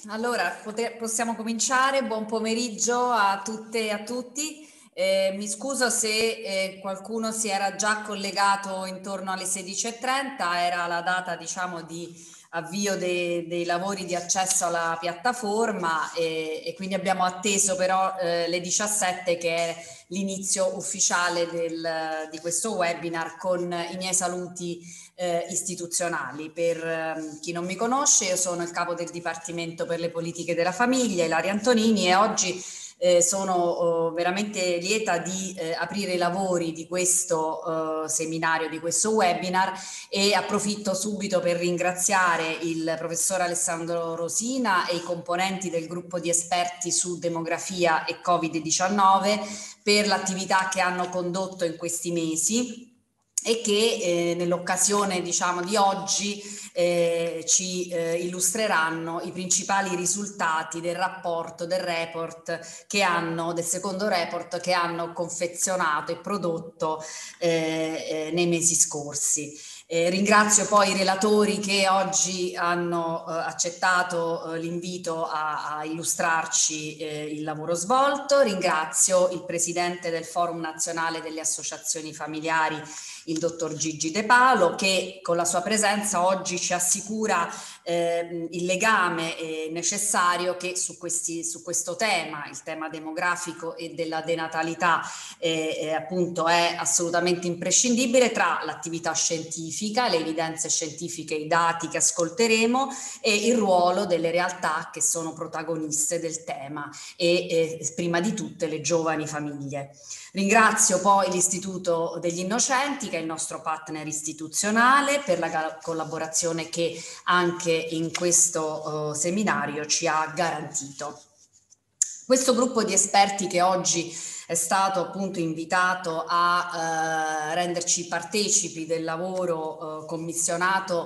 Allora, possiamo cominciare. Buon pomeriggio a tutte e a tutti. Mi scuso se qualcuno si era già collegato intorno alle 16:30, era la data, diciamo, di avvio dei lavori di accesso alla piattaforma e quindi abbiamo atteso però le 17, che è l'inizio ufficiale di questo webinar, con i miei saluti istituzionali. Per chi non mi conosce, io sono il capo del Dipartimento per le politiche della famiglia, Ilaria Antonini, e oggi sono veramente lieta di aprire i lavori di questo seminario, di questo webinar, e approfitto subito per ringraziare il professor Alessandro Rosina e i componenti del gruppo di esperti su demografia e Covid-19 per l'attività che hanno condotto in questi mesi e che nell'occasione, diciamo, di oggi ci illustreranno i principali risultati del rapporto, del secondo report che hanno confezionato e prodotto nei mesi scorsi. Ringrazio poi i relatori che oggi hanno accettato l'invito a illustrarci il lavoro svolto. Ringrazio il presidente del Forum Nazionale delle Associazioni Familiari, il dottor Gigi De Palo, che con la sua presenza oggi ci assicura il legame necessario che su questo tema, il tema demografico e della denatalità, appunto è assolutamente imprescindibile, tra l'attività scientifica, le evidenze scientifiche, i dati che ascolteremo e il ruolo delle realtà che sono protagoniste del tema e prima di tutte le giovani famiglie. Ringrazio poi l'Istituto degli Innocenti, che è il nostro partner istituzionale, per la collaborazione che anche in questo seminario ci ha garantito. Questo gruppo di esperti che oggi è stato appunto invitato a renderci partecipi del lavoro commissionato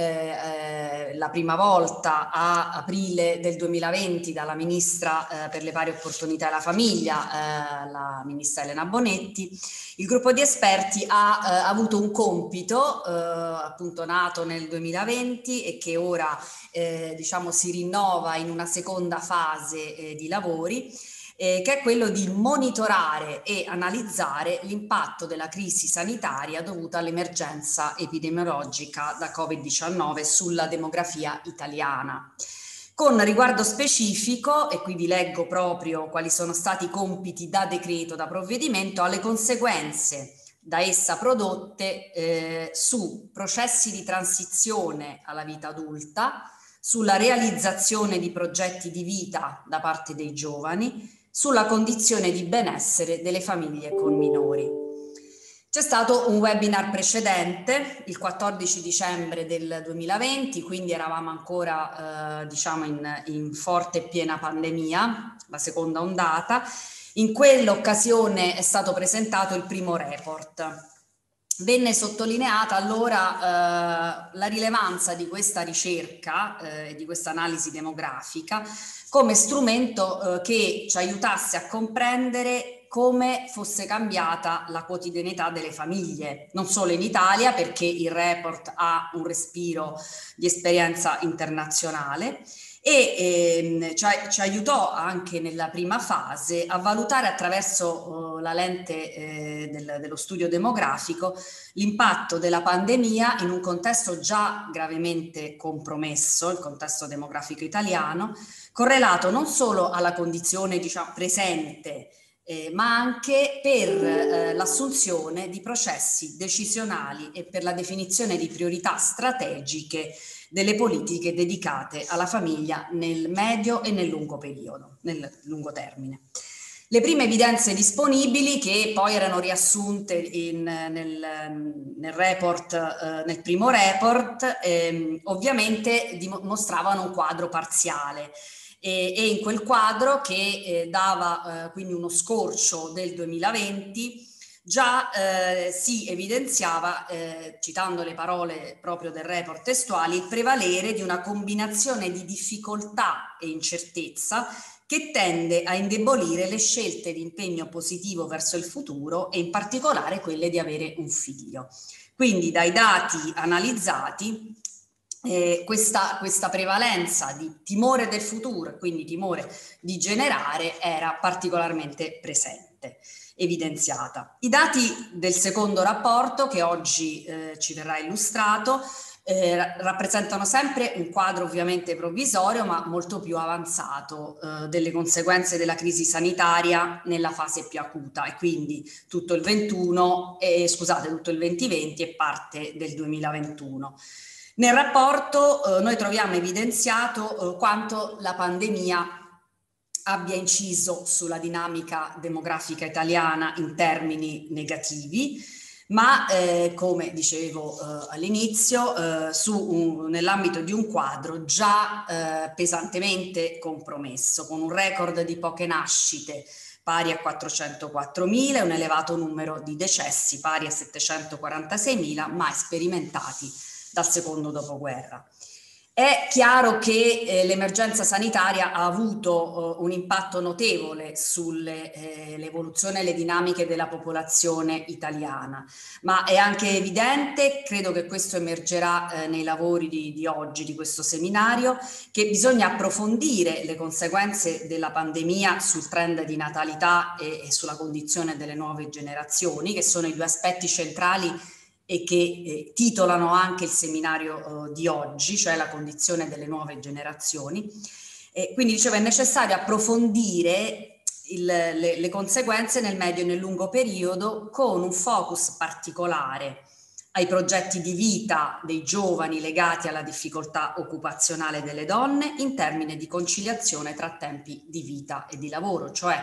la prima volta a aprile del 2020 dalla Ministra per le pari opportunità e la famiglia, la Ministra Elena Bonetti. Il gruppo di esperti ha avuto un compito appunto nato nel 2020 e che ora diciamo si rinnova in una seconda fase di lavori, che è quello di monitorare e analizzare l'impatto della crisi sanitaria dovuta all'emergenza epidemiologica da Covid-19 sulla demografia italiana. Con riguardo specifico, e qui vi leggo proprio quali sono stati i compiti da decreto, da provvedimento, alle conseguenze da essa prodotte su processi di transizione alla vita adulta, sulla realizzazione di progetti di vita da parte dei giovani, sulla condizione di benessere delle famiglie con minori. C'è stato un webinar precedente, il 14 dicembre del 2020, quindi eravamo ancora diciamo in forte e piena pandemia, la seconda ondata. In quell'occasione è stato presentato il primo report. Venne sottolineata allora la rilevanza di questa ricerca e di questa analisi demografica come strumento che ci aiutasse a comprendere come fosse cambiata la quotidianità delle famiglie, non solo in Italia, perché il report ha un respiro di esperienza internazionale, e ci aiutò anche nella prima fase a valutare attraverso la lente dello studio demografico l'impatto della pandemia in un contesto già gravemente compromesso, il contesto demografico italiano, correlato non solo alla condizione, diciamo, presente, ma anche per l'assunzione di processi decisionali e per la definizione di priorità strategiche delle politiche dedicate alla famiglia nel medio e nel lungo periodo, nel lungo termine. Le prime evidenze disponibili, che poi erano riassunte nel report, nel primo report, ovviamente mostravano un quadro parziale. E in quel quadro, che dava quindi uno scorcio del 2020, già si evidenziava, citando le parole proprio del report testuali, il prevalere di una combinazione di difficoltà e incertezza che tende a indebolire le scelte di impegno positivo verso il futuro e in particolare quelle di avere un figlio. Quindi dai dati analizzati questa prevalenza di timore del futuro, quindi timore di generare, era particolarmente presente, evidenziata. I dati del secondo rapporto, che oggi ci verrà illustrato, rappresentano sempre un quadro ovviamente provvisorio, ma molto più avanzato delle conseguenze della crisi sanitaria nella fase più acuta, e quindi tutto il 2020 e parte del 2021. Nel rapporto noi troviamo evidenziato quanto la pandemia abbia inciso sulla dinamica demografica italiana in termini negativi, ma come dicevo all'inizio, nell'ambito di un quadro già pesantemente compromesso, con un record di poche nascite pari a 404.000 e un elevato numero di decessi pari a 746.000 mai sperimentati dal secondo dopoguerra. È chiaro che l'emergenza sanitaria ha avuto un impatto notevole sull'evoluzione e le dinamiche della popolazione italiana, ma è anche evidente, credo che questo emergerà nei lavori di oggi, di questo seminario, che bisogna approfondire le conseguenze della pandemia sul trend di natalità e sulla condizione delle nuove generazioni, che sono i due aspetti centrali e che titolano anche il seminario di oggi, cioè la condizione delle nuove generazioni. Quindi dicevo, è necessario approfondire le conseguenze nel medio e nel lungo periodo, con un focus particolare ai progetti di vita dei giovani legati alla difficoltà occupazionale delle donne in termini di conciliazione tra tempi di vita e di lavoro, cioè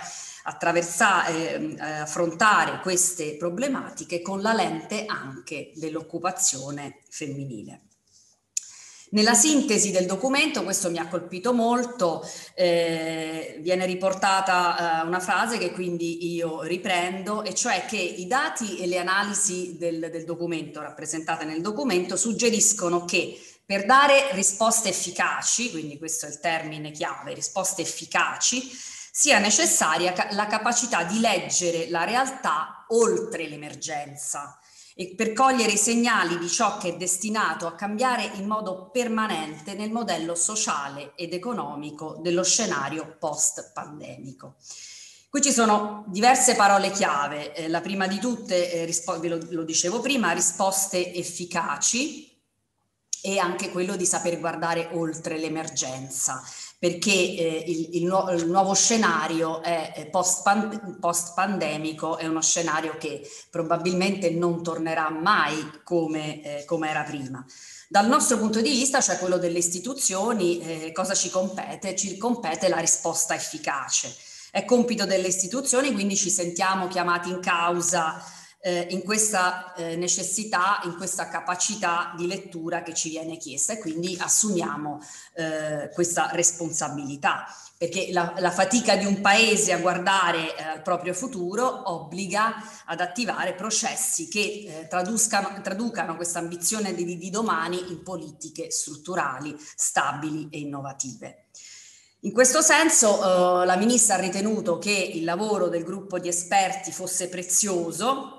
affrontare queste problematiche con la lente anche dell'occupazione femminile. Nella sintesi del documento, questo mi ha colpito molto, viene riportata una frase che quindi io riprendo, e cioè che i dati e le analisi del documento, rappresentate nel documento, suggeriscono che per dare risposte efficaci, quindi questo è il termine chiave, risposte efficaci, sia necessaria la capacità di leggere la realtà oltre l'emergenza, e per cogliere i segnali di ciò che è destinato a cambiare in modo permanente nel modello sociale ed economico dello scenario post-pandemico. Qui ci sono diverse parole chiave, la prima di tutte, ve lo dicevo prima, risposte efficaci, e anche quello di saper guardare oltre l'emergenza, perché il nuovo scenario è post-pandemico, è uno scenario che probabilmente non tornerà mai come era prima. Dal nostro punto di vista, cioè quello delle istituzioni, cosa ci compete? Ci compete la risposta efficace. È compito delle istituzioni, quindi ci sentiamo chiamati in causa in questa necessità, in questa capacità di lettura che ci viene chiesta, e quindi assumiamo questa responsabilità, perché la fatica di un paese a guardare al proprio futuro obbliga ad attivare processi che traducano questa ambizione di domani in politiche strutturali, stabili e innovative. In questo senso la Ministra ha ritenuto che il lavoro del gruppo di esperti fosse prezioso,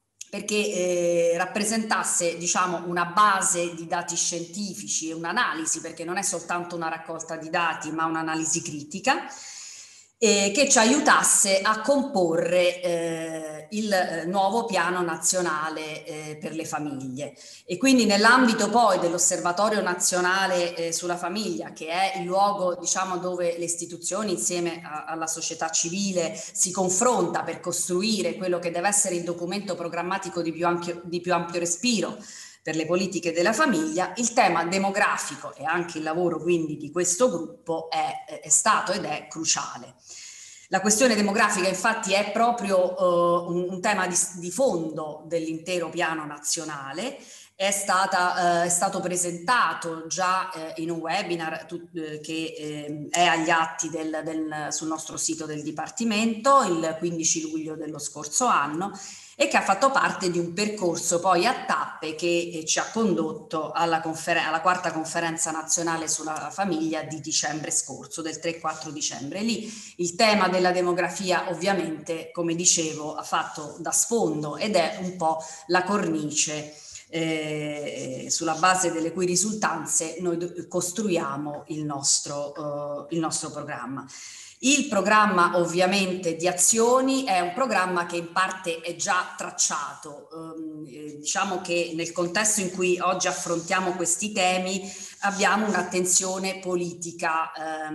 perché rappresentasse, diciamo, una base di dati scientifici e un'analisi, perché non è soltanto una raccolta di dati, ma un'analisi critica, che ci aiutasse a comporre il nuovo piano nazionale per le famiglie. E quindi nell'ambito poi dell'Osservatorio Nazionale sulla Famiglia, che è il luogo, diciamo, dove le istituzioni insieme alla società civile si confronta per costruire quello che deve essere il documento programmatico di più ampio respiro per le politiche della famiglia, il tema demografico e anche il lavoro quindi di questo gruppo è stato ed è cruciale. La questione demografica infatti è proprio un tema di fondo dell'intero piano nazionale. È stato presentato già in un webinar che è agli atti sul nostro sito del Dipartimento il 15 luglio dello scorso anno, e che ha fatto parte di un percorso poi a tappe che ci ha condotto alla quarta conferenza nazionale sulla famiglia di dicembre scorso, del 3-4 dicembre. Lì il tema della demografia ovviamente, come dicevo, ha fatto da sfondo ed è un po' la cornice sulla base delle cui risultanze noi costruiamo il nostro programma. Il programma ovviamente di azioni è un programma che in parte è già tracciato. Diciamo che nel contesto in cui oggi affrontiamo questi temi abbiamo un'attenzione politica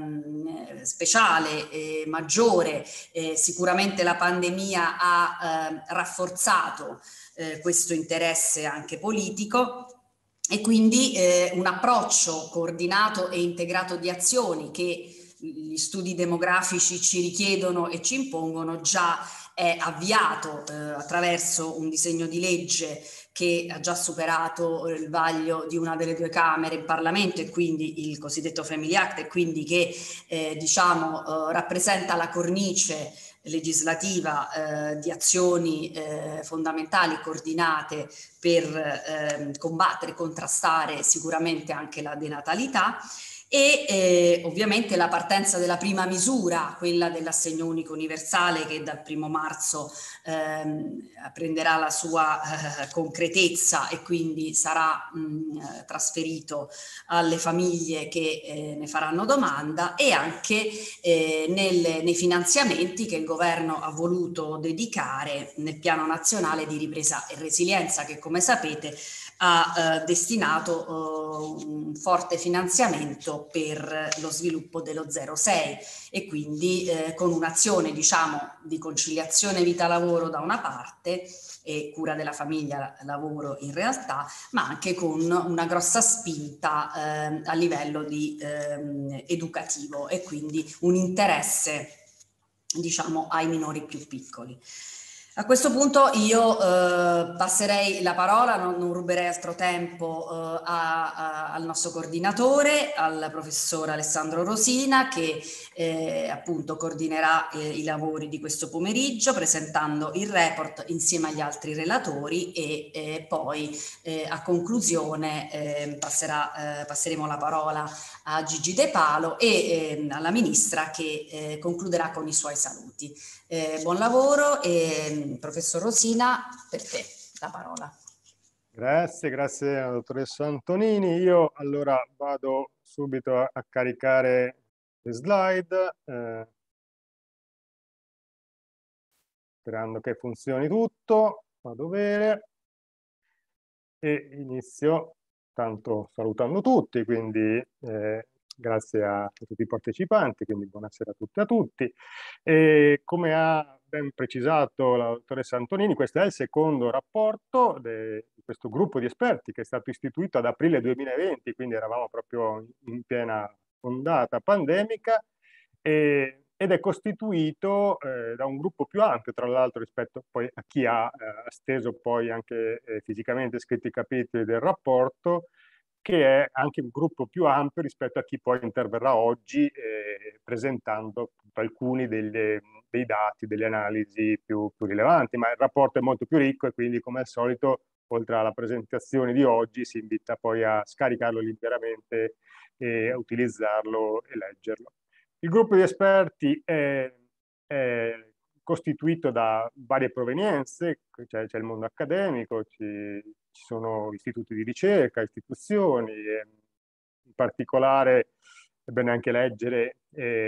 speciale, maggiore. Sicuramente la pandemia ha rafforzato questo interesse anche politico, e quindi un approccio coordinato e integrato di azioni che gli studi demografici ci richiedono e ci impongono già è avviato attraverso un disegno di legge che ha già superato il vaglio di una delle due Camere in Parlamento, e quindi il cosiddetto Family Act, e quindi che rappresenta la cornice legislativa di azioni fondamentali coordinate per combattere e contrastare sicuramente anche la denatalità. E ovviamente la partenza della prima misura, quella dell'assegno unico universale, che dal 1° marzo prenderà la sua concretezza e quindi sarà trasferito alle famiglie che ne faranno domanda, e anche nei finanziamenti che il governo ha voluto dedicare nel Piano Nazionale di Ripresa e Resilienza, che come sapete ha destinato un forte finanziamento per lo sviluppo dello 06, e quindi con un'azione di conciliazione vita-lavoro da una parte e cura della famiglia lavoro in realtà, ma anche con una grossa spinta a livello educativo, e quindi un interesse ai minori più piccoli. A questo punto io passerei la parola, non ruberei altro tempo al nostro coordinatore, al professor Alessandro Rosina, che appunto coordinerà i lavori di questo pomeriggio presentando il report insieme agli altri relatori, e poi a conclusione passeremo la parola a Gigi De Palo e alla Ministra, che concluderà con i suoi saluti. Buon lavoro, e professor Rosina, per te la parola. Grazie dottoressa Antonini. Io allora vado subito a caricare le slide, sperando che funzioni tutto. Vado bene e inizio tanto salutando tutti, quindi grazie a tutti i partecipanti, quindi buonasera a tutti e a tutti. E come ha ben precisato la dottoressa Antonini, questo è il secondo rapporto di questo gruppo di esperti che è stato istituito ad aprile 2020, quindi eravamo proprio in piena ondata pandemica, ed è costituito da un gruppo più ampio, tra l'altro, rispetto poi a chi ha steso poi anche fisicamente scritto i capitoli del rapporto, che è anche un gruppo più ampio rispetto a chi poi interverrà oggi presentando alcuni dei dati, delle analisi più rilevanti, ma il rapporto è molto più ricco, e quindi come al solito, oltre alla presentazione di oggi, si invita poi a scaricarlo liberamente e a utilizzarlo e leggerlo. Il gruppo di esperti è costituito da varie provenienze, c'è il mondo accademico, ci sono istituti di ricerca, istituzioni, in particolare è bene anche leggere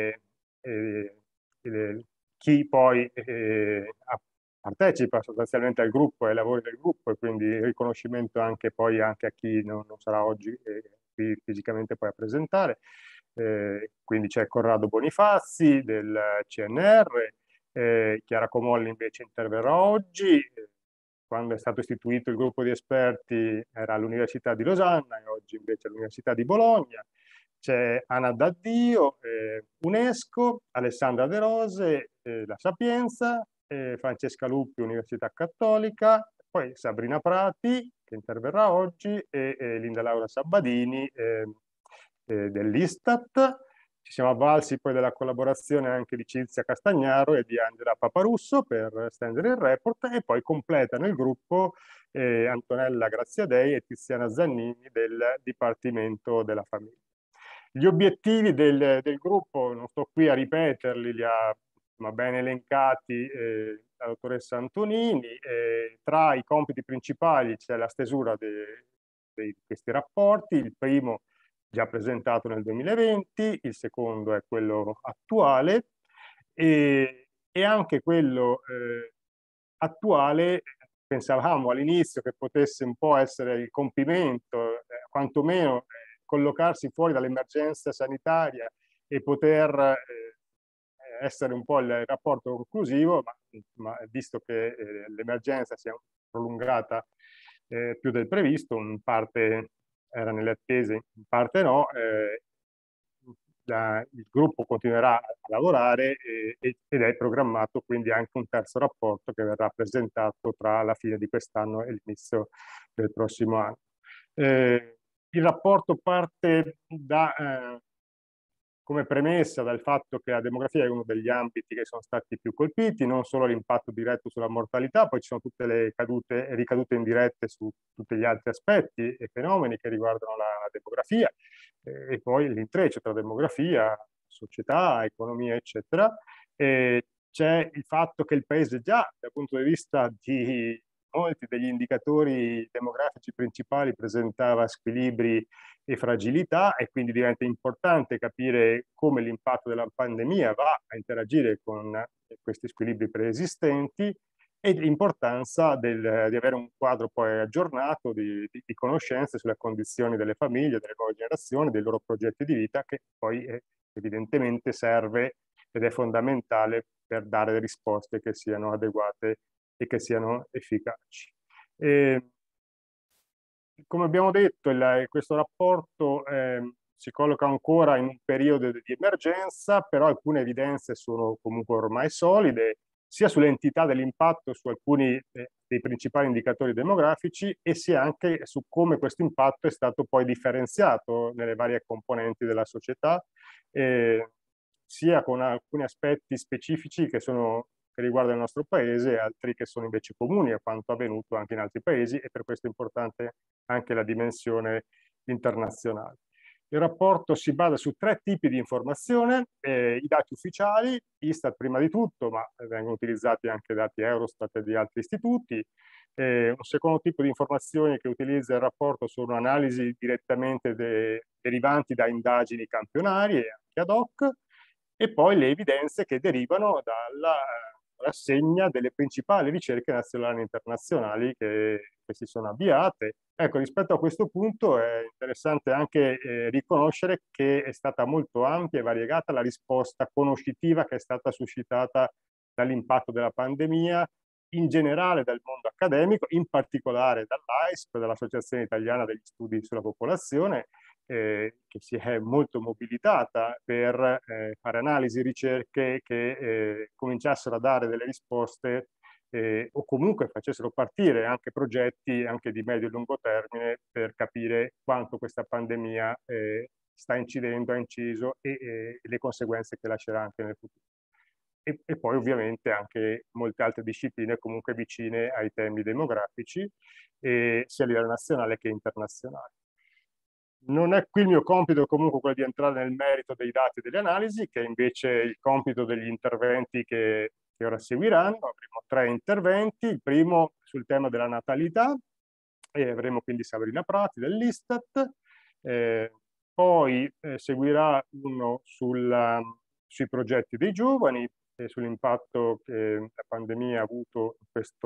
chi poi partecipa sostanzialmente al gruppo e ai lavori del gruppo, e quindi il riconoscimento anche a chi non sarà oggi qui fisicamente poi a presentare. Quindi c'è Corrado Bonifazzi del CNR, Chiara Comolli invece interverrà oggi. Quando è stato istituito il gruppo di esperti era all'Università di Losanna, e oggi invece all'Università di Bologna. C'è Anna Daddio, UNESCO, Alessandra De Rose, La Sapienza, Francesca Luppi, Università Cattolica, poi Sabrina Prati, che interverrà oggi, e Linda Laura Sabbadini dell'Istat. Ci siamo avvalsi poi della collaborazione anche di Cinzia Castagnaro e di Angela Paparusso per stendere il report, e poi completano il gruppo Antonella Graziadei e Tiziana Zannini del Dipartimento della Famiglia. Gli obiettivi del gruppo, non sto qui a ripeterli, li ha ma ben elencati dalla dottoressa Antonini. Tra i compiti principali c'è la stesura di questi rapporti. Il primo già presentato nel 2020, il secondo è quello attuale, e anche quello attuale pensavamo all'inizio che potesse un po' essere il compimento, quantomeno collocarsi fuori dall'emergenza sanitaria e poter essere un po' il rapporto conclusivo, ma visto che l'emergenza si è prolungata più del previsto, in parte era nelle attese, in parte no, il gruppo continuerà a lavorare ed è programmato quindi anche un terzo rapporto che verrà presentato tra la fine di quest'anno e l'inizio del prossimo anno. Il rapporto parte come premessa dal fatto che la demografia è uno degli ambiti che sono stati più colpiti, non solo l'impatto diretto sulla mortalità, poi ci sono tutte le ricadute indirette su tutti gli altri aspetti e fenomeni che riguardano la demografia, e poi l'intreccio tra demografia, società, economia, eccetera. C'è il fatto che il Paese già, dal punto di vista di molti degli indicatori demografici principali, presentava squilibri e fragilità, e quindi diventa importante capire come l'impatto della pandemia va a interagire con questi squilibri preesistenti, e l'importanza di avere un quadro poi aggiornato di conoscenze sulle condizioni delle famiglie, delle nuove generazioni, dei loro progetti di vita, che poi evidentemente serve ed è fondamentale per dare risposte che siano adeguate e che siano efficaci. Come abbiamo detto, questo rapporto si colloca ancora in un periodo di emergenza, però alcune evidenze sono comunque ormai solide, sia sull'entità dell'impatto su alcuni dei principali indicatori demografici, e sia anche su come questo impatto è stato poi differenziato nelle varie componenti della società, sia con alcuni aspetti specifici che riguardano il nostro paese, e altri che sono invece comuni a quanto avvenuto anche in altri paesi, e per questo è importante anche la dimensione internazionale. Il rapporto si basa su 3 tipi di informazione: i dati ufficiali, Istat prima di tutto, ma vengono utilizzati anche dati Eurostat e di altri istituti. Un secondo tipo di informazioni che utilizza il rapporto sono analisi direttamente derivanti da indagini campionarie e anche ad hoc, e poi le evidenze che derivano dalla rassegna delle principali ricerche nazionali e internazionali che si sono avviate. Ecco, rispetto a questo punto è interessante anche riconoscere che è stata molto ampia e variegata la risposta conoscitiva che è stata suscitata dall'impatto della pandemia, in generale dal mondo accademico, in particolare dall'AISP, dall'Associazione Italiana degli Studi sulla Popolazione, che si è molto mobilitata per fare analisi e ricerche che cominciassero a dare delle risposte o comunque facessero partire anche progetti anche di medio e lungo termine per capire quanto questa pandemia sta incidendo, ha inciso, e le conseguenze che lascerà anche nel futuro. E poi ovviamente anche molte altre discipline comunque vicine ai temi demografici, sia a livello nazionale che internazionale. Non è qui il mio compito comunque quello di entrare nel merito dei dati e delle analisi, che è invece il compito degli interventi che ora seguiranno. Avremo 3 interventi, il primo sul tema della natalità, e avremo quindi Sabrina Prati dell'Istat, poi seguirà uno sui progetti dei giovani e sull'impatto che la pandemia ha avuto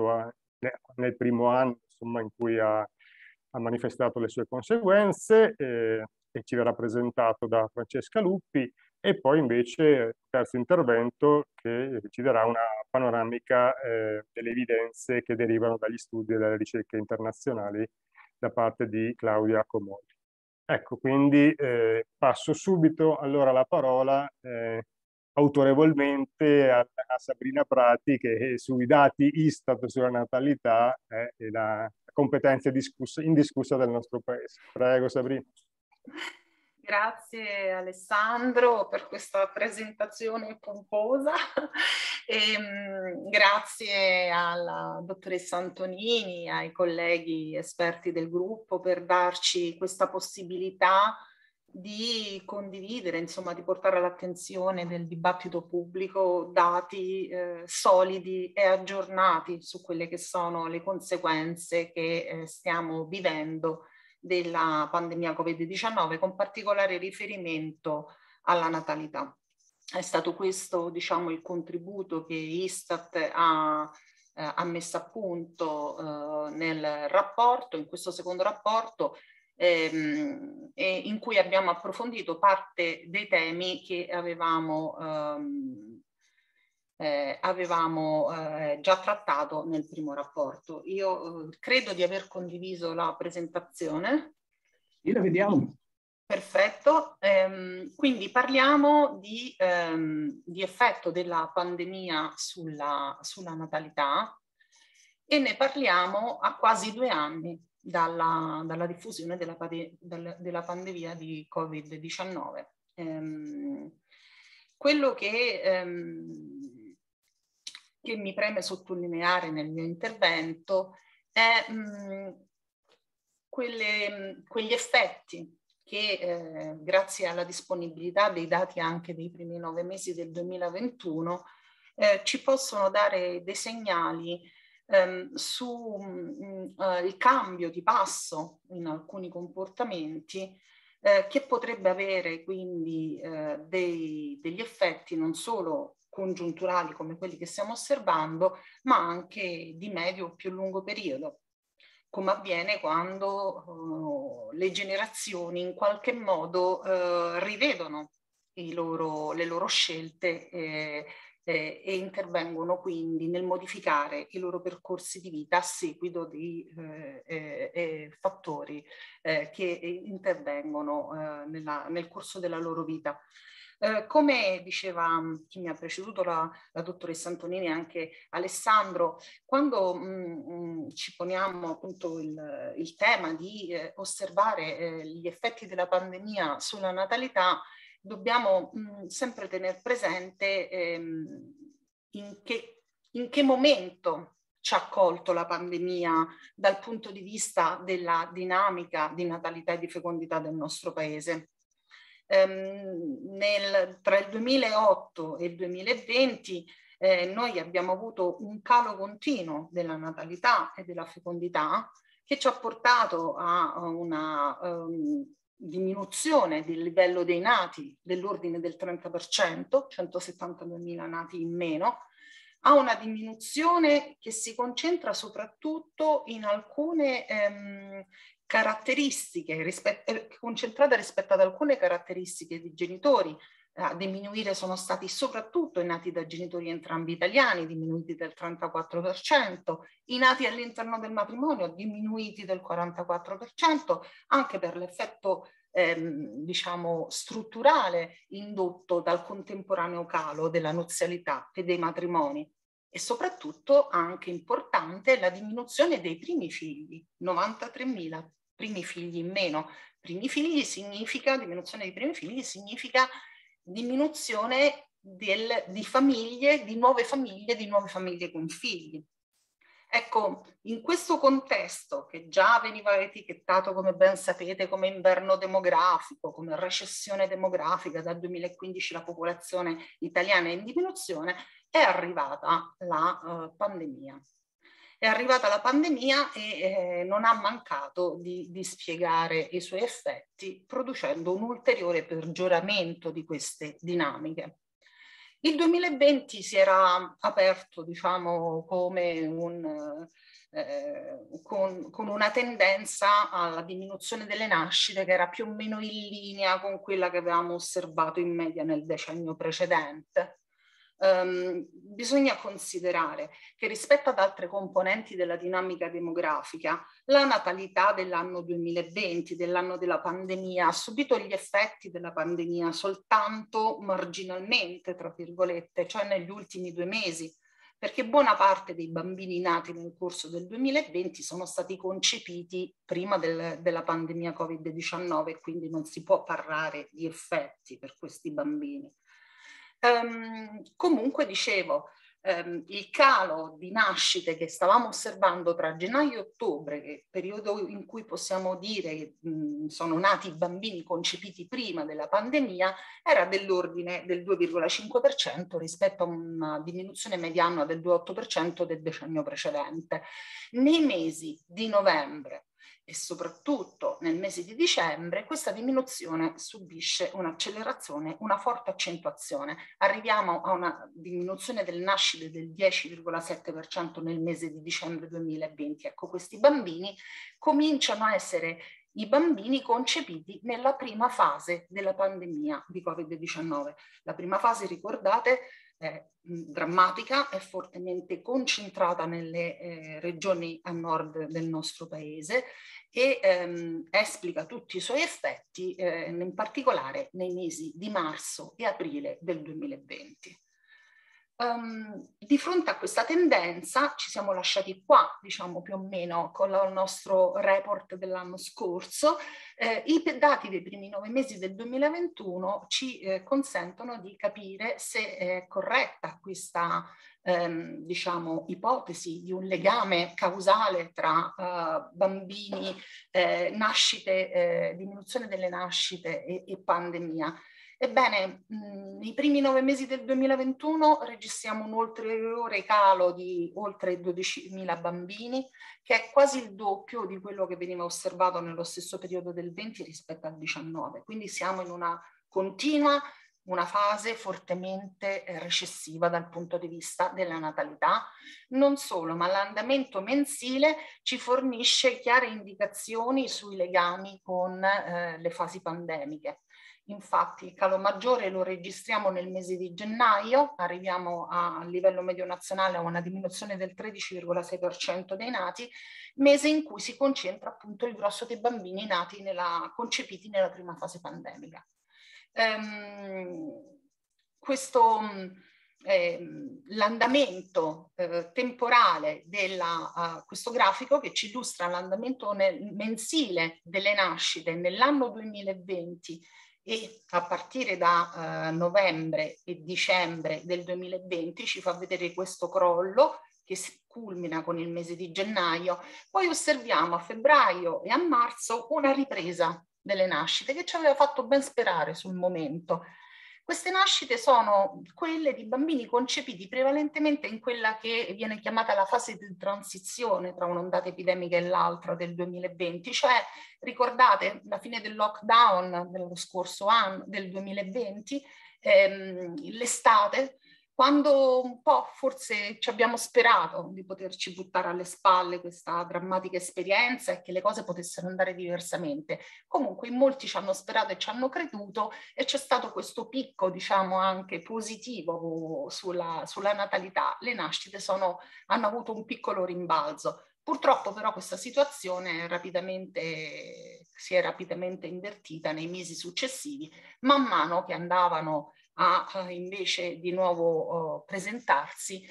nel primo anno, insomma, in cui ha manifestato le sue conseguenze, e ci verrà presentato da Francesca Luppi, e poi invece il terzo intervento che ci darà una panoramica delle evidenze che derivano dagli studi e dalle ricerche internazionali da parte di Claudia Comodi. Ecco, quindi passo subito allora la parola autorevolmente a Sabrina Prati, che sui dati Istat sulla natalità è la competenza indiscussa del nostro paese. Prego, Sabrina. Grazie Alessandro per questa presentazione pomposa e grazie alla dottoressa Antonini, ai colleghi esperti del gruppo per darci questa possibilità di condividere, insomma, di portare all'attenzione del dibattito pubblico dati solidi e aggiornati su quelle che sono le conseguenze che stiamo vivendo della pandemia Covid-19, con particolare riferimento alla natalità. È stato questo, diciamo, il contributo che Istat ha messo a punto nel rapporto, in questo secondo rapporto, in cui abbiamo approfondito parte dei temi che avevamo già trattato nel primo rapporto. Io credo di aver condiviso la presentazione. Sì, la vediamo. Perfetto, quindi parliamo di effetto della pandemia sulla natalità, e ne parliamo a quasi 2 anni dalla diffusione della pandemia di Covid-19. Quello che mi preme sottolineare nel mio intervento è quegli effetti che grazie alla disponibilità dei dati anche dei primi 9 mesi del 2021 ci possono dare dei segnali sul cambio di passo in alcuni comportamenti che potrebbe avere quindi degli effetti non solo congiunturali come quelli che stiamo osservando, ma anche di medio o più lungo periodo, come avviene quando le generazioni in qualche modo rivedono le loro scelte e intervengono quindi nel modificare i loro percorsi di vita a seguito di fattori che intervengono nel corso della loro vita. Come diceva chi mi ha preceduto, la dottoressa Antonini e anche Alessandro, quando ci poniamo appunto il tema di osservare gli effetti della pandemia sulla natalità, dobbiamo sempre tenere presente in che momento ci ha colto la pandemia dal punto di vista della dinamica di natalità e di fecondità del nostro paese. Tra il 2008 e il 2020 noi abbiamo avuto un calo continuo della natalità e della fecondità che ci ha portato a una diminuzione del livello dei nati dell'ordine del 30%, 172.000 nati in meno, a una diminuzione che si concentra soprattutto in alcune caratteristiche, concentrata rispetto ad alcune caratteristiche di genitori. A diminuire sono stati soprattutto i nati da genitori entrambi italiani, diminuiti del 34%, i nati all'interno del matrimonio diminuiti del 44%, anche per l'effetto diciamo strutturale indotto dal contemporaneo calo della nuzialità e dei matrimoni. E soprattutto, anche importante, la diminuzione dei primi figli, 93.000 primi figli in meno. Primi figli significa, diminuzione dei primi figli significa diminuzione di famiglie, di nuove famiglie con figli. Ecco, in questo contesto che già veniva etichettato, come ben sapete, come inverno demografico, come recessione demografica, dal 2015 la popolazione italiana è in diminuzione, è arrivata la pandemia. È arrivata la pandemia e non ha mancato di spiegare i suoi effetti, producendo un ulteriore peggioramento di queste dinamiche. Il 2020 si era aperto, diciamo, come con una tendenza alla diminuzione delle nascite che era più o meno in linea con quella che avevamo osservato in media nel decennio precedente. Bisogna considerare che rispetto ad altre componenti della dinamica demografica, la natalità dell'anno 2020, dell'anno della pandemia, ha subito gli effetti della pandemia soltanto marginalmente, tra virgolette, cioè negli ultimi 2 mesi, perché buona parte dei bambini nati nel corso del 2020 sono stati concepiti prima della pandemia Covid-19, quindi non si può parlare di effetti per questi bambini. Comunque dicevo, il calo di nascite che stavamo osservando tra gennaio e ottobre, che è il periodo in cui possiamo dire che sono nati i bambini concepiti prima della pandemia, era dell'ordine del 2,5% rispetto a una diminuzione media annua del 2,8% del decennio precedente. Nei mesi di novembre e soprattutto nel mese di dicembre questa diminuzione subisce un'accelerazione, una forte accentuazione. Arriviamo a una diminuzione delle nascite del 10,7% nel mese di dicembre 2020. Ecco, questi bambini cominciano a essere i bambini concepiti nella prima fase della pandemia di Covid-19. La prima fase, ricordate, è drammatica, è fortemente concentrata nelle regioni a nord del nostro paese e esplica tutti i suoi effetti in particolare nei mesi di marzo e aprile del 2020. Di fronte a questa tendenza ci siamo lasciati qua, diciamo più o meno, con il nostro report dell'anno scorso. I dati dei primi 9 mesi del 2021 ci consentono di capire se è corretta questa diciamo, ipotesi di un legame causale tra bambini, nascite, diminuzione delle nascite e pandemia. Ebbene, nei primi 9 mesi del 2021 registriamo un ulteriore calo di oltre 12.000 bambini, che è quasi il doppio di quello che veniva osservato nello stesso periodo del 20 rispetto al 19. Quindi siamo in una continua, una fase fortemente recessiva dal punto di vista della natalità. Non solo, ma l'andamento mensile ci fornisce chiare indicazioni sui legami con le fasi pandemiche. Infatti il calo maggiore lo registriamo nel mese di gennaio, arriviamo a livello medio nazionale a una diminuzione del 13,6% dei nati, mese in cui si concentra appunto il grosso dei bambini nati concepiti nella prima fase pandemica. L'andamento temporale questo grafico che ci illustra l'andamento mensile delle nascite nell'anno 2020 e a partire da novembre e dicembre del 2020 ci fa vedere questo crollo che si culmina con il mese di gennaio. Poi osserviamo a febbraio e a marzo una ripresa delle nascite che ci aveva fatto ben sperare sul momento. Queste nascite sono quelle di bambini concepiti prevalentemente in quella che viene chiamata la fase di transizione tra un'ondata epidemica e l'altra del 2020, cioè ricordate la fine del lockdown dello scorso anno, del 2020, l'estate, quando un po' forse ci abbiamo sperato di poterci buttare alle spalle questa drammatica esperienza e che le cose potessero andare diversamente. Comunque in molti ci hanno sperato e ci hanno creduto e c'è stato questo picco, diciamo, anche positivo sulla natalità. Le nascite hanno avuto un piccolo rimbalzo. Purtroppo però questa situazione si è rapidamente invertita nei mesi successivi, man mano che andavano a invece di nuovo presentarsi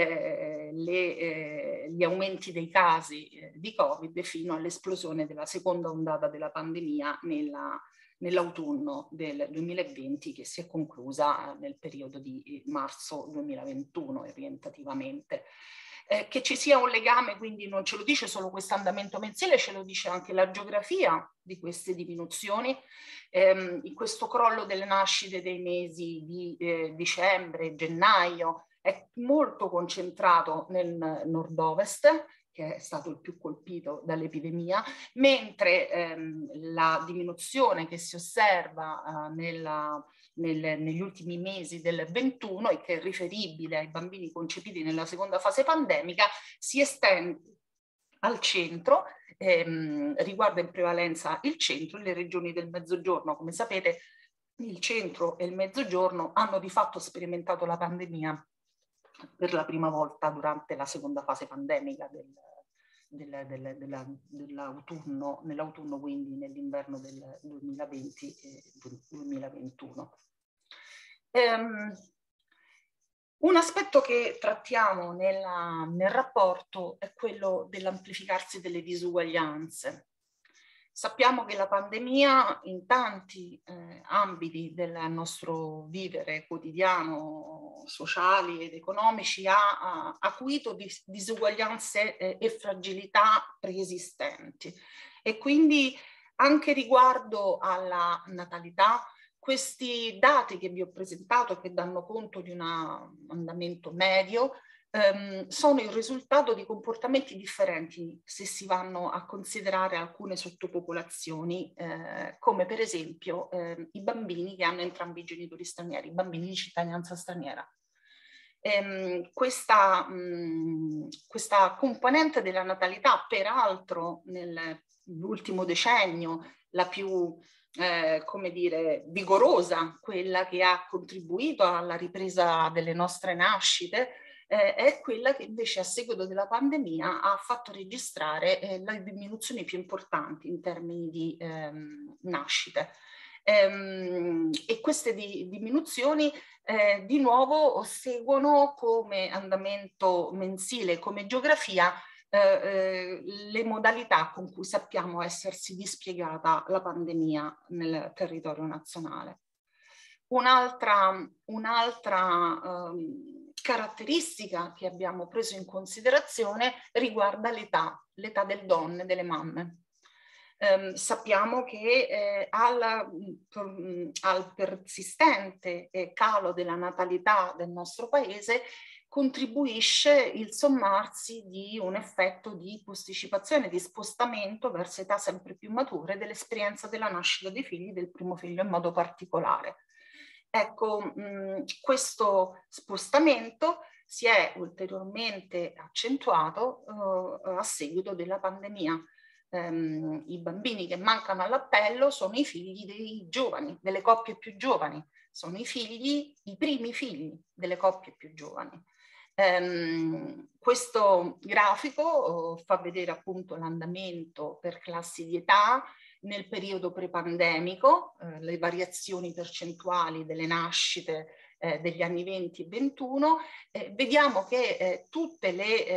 gli aumenti dei casi di Covid fino all'esplosione della seconda ondata della pandemia nell'autunno del 2020, che si è conclusa nel periodo di marzo 2021 orientativamente. Che ci sia un legame, quindi non ce lo dice solo questo andamento mensile, ce lo dice anche la geografia di queste diminuzioni. In questo crollo delle nascite dei mesi di dicembre e gennaio è molto concentrato nel nord-ovest, che è stato il più colpito dall'epidemia, mentre la diminuzione che si osserva negli ultimi mesi del 21 e che è riferibile ai bambini concepiti nella seconda fase pandemica si estende al centro, riguarda in prevalenza il centro e le regioni del mezzogiorno. Come sapete, il centro e il mezzogiorno hanno di fatto sperimentato la pandemia per la prima volta durante la seconda fase pandemica nell'autunno, quindi nell'inverno del 2020 e 2021. Un aspetto che trattiamo nel rapporto è quello dell'amplificarsi delle disuguaglianze. Sappiamo che la pandemia in tanti ambiti del nostro vivere quotidiano sociali ed economici ha acuito disuguaglianze e fragilità preesistenti. E quindi anche riguardo alla natalità, questi dati che vi ho presentato, che danno conto di un andamento medio, sono il risultato di comportamenti differenti se si vanno a considerare alcune sottopopolazioni, come per esempio i bambini che hanno entrambi i genitori stranieri, i bambini di cittadinanza straniera. Questa componente della natalità, peraltro nell'ultimo decennio, la più come dire, vigorosa, quella che ha contribuito alla ripresa delle nostre nascite, è quella che invece a seguito della pandemia ha fatto registrare le diminuzioni più importanti in termini di nascite. E queste diminuzioni di nuovo seguono come andamento mensile, come geografia, le modalità con cui sappiamo essersi dispiegata la pandemia nel territorio nazionale. Un'altra caratteristica che abbiamo preso in considerazione riguarda l'età delle donne, delle mamme. Sappiamo che al persistente calo della natalità del nostro paese contribuisce il sommarsi di un effetto di posticipazione, di spostamento verso età sempre più mature dell'esperienza della nascita dei figli, del primo figlio in modo particolare. Ecco, questo spostamento si è ulteriormente accentuato a seguito della pandemia. I bambini che mancano all'appello sono i figli dei giovani, delle coppie più giovani, sono i primi figli delle coppie più giovani. Questo grafico fa vedere appunto l'andamento per classi di età nel periodo prepandemico, le variazioni percentuali delle nascite degli anni 20 e 21, vediamo che tutte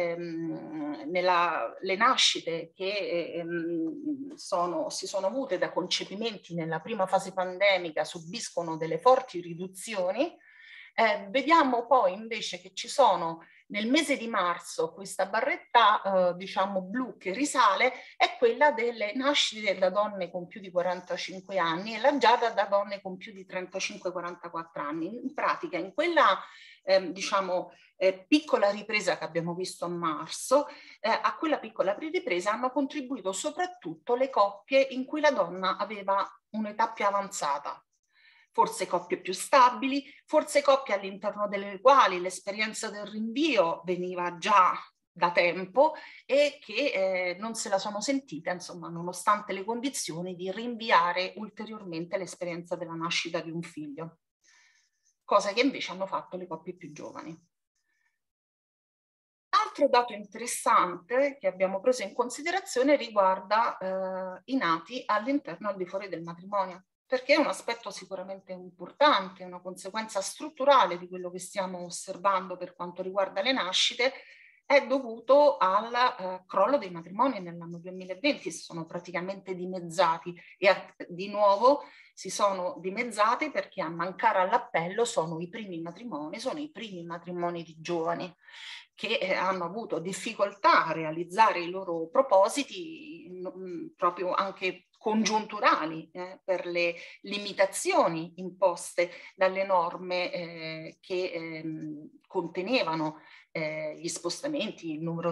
le nascite che si sono avute da concepimenti nella prima fase pandemica subiscono delle forti riduzioni. Vediamo poi invece che ci sono nel mese di marzo questa barretta diciamo blu che risale è quella delle nascite da donne con più di 45 anni e lanciata da donne con più di 35-44 anni. In pratica in quella diciamo piccola ripresa che abbiamo visto a marzo, a quella piccola ripresa hanno contribuito soprattutto le coppie in cui la donna aveva un'età più avanzata. Forse coppie più stabili, forse coppie all'interno delle quali l'esperienza del rinvio veniva già da tempo e che non se la sono sentita, insomma, nonostante le condizioni, di rinviare ulteriormente l'esperienza della nascita di un figlio, cosa che invece hanno fatto le coppie più giovani. Altro dato interessante che abbiamo preso in considerazione riguarda i nati all'interno e al di fuori del matrimonio, perché è un aspetto sicuramente importante, una conseguenza strutturale di quello che stiamo osservando per quanto riguarda le nascite, è dovuto al crollo dei matrimoni nell'anno 2020, si sono praticamente dimezzati e di nuovo si sono dimezzati perché a mancare all'appello sono i primi matrimoni di giovani che hanno avuto difficoltà a realizzare i loro propositi proprio anche congiunturali per le limitazioni imposte dalle norme che contenevano gli spostamenti, il numero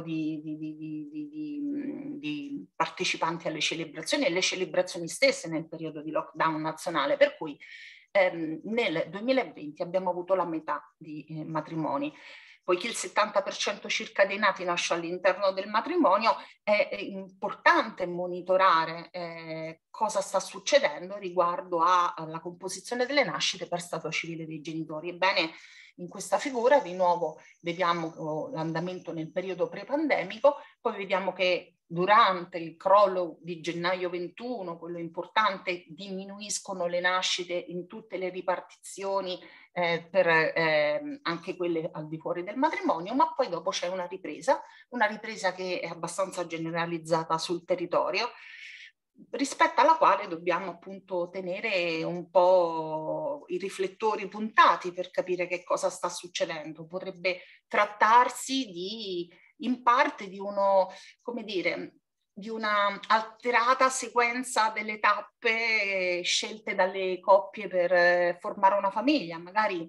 di partecipanti alle celebrazioni e le celebrazioni stesse nel periodo di lockdown nazionale, per cui nel 2020 abbiamo avuto la metà di matrimoni. Poiché il 70% circa dei nati nasce all'interno del matrimonio, è importante monitorare cosa sta succedendo riguardo alla composizione delle nascite per stato civile dei genitori. Ebbene, in questa figura di nuovo vediamo l'andamento nel periodo prepandemico, poi vediamo che durante il crollo di gennaio 21, quello importante, diminuiscono le nascite in tutte le ripartizioni per anche quelle al di fuori del matrimonio, ma poi dopo c'è una ripresa che è abbastanza generalizzata sul territorio. rispetto alla quale dobbiamo appunto tenere un po' i riflettori puntati per capire che cosa sta succedendo. Potrebbe trattarsi in parte di uno, come dire, di una alterata sequenza delle tappe scelte dalle coppie per formare una famiglia. Magari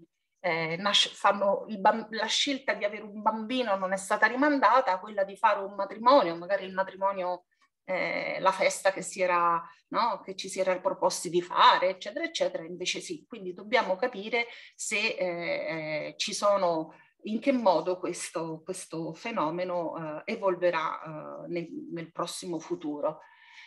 la scelta di avere un bambino non è stata rimandata, quella di fare un matrimonio, magari il matrimonio, la festa che ci si era proposti di fare, eccetera, eccetera, invece sì. Quindi dobbiamo capire se ci sono, in che modo questo fenomeno evolverà nel prossimo futuro.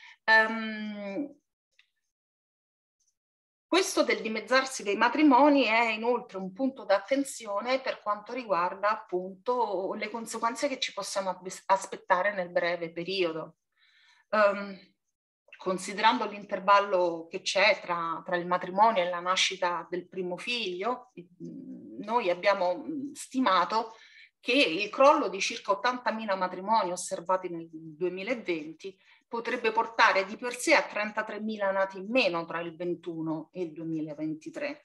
Questo del dimezzarsi dei matrimoni è inoltre un punto d'attenzione per quanto riguarda appunto le conseguenze che ci possiamo aspettare nel breve periodo. Considerando l'intervallo che c'è tra il matrimonio e la nascita del primo figlio, noi abbiamo stimato che il crollo di circa 80.000 matrimoni osservati nel 2020 potrebbe portare di per sé a 33.000 nati in meno tra il 2021 e il 2023.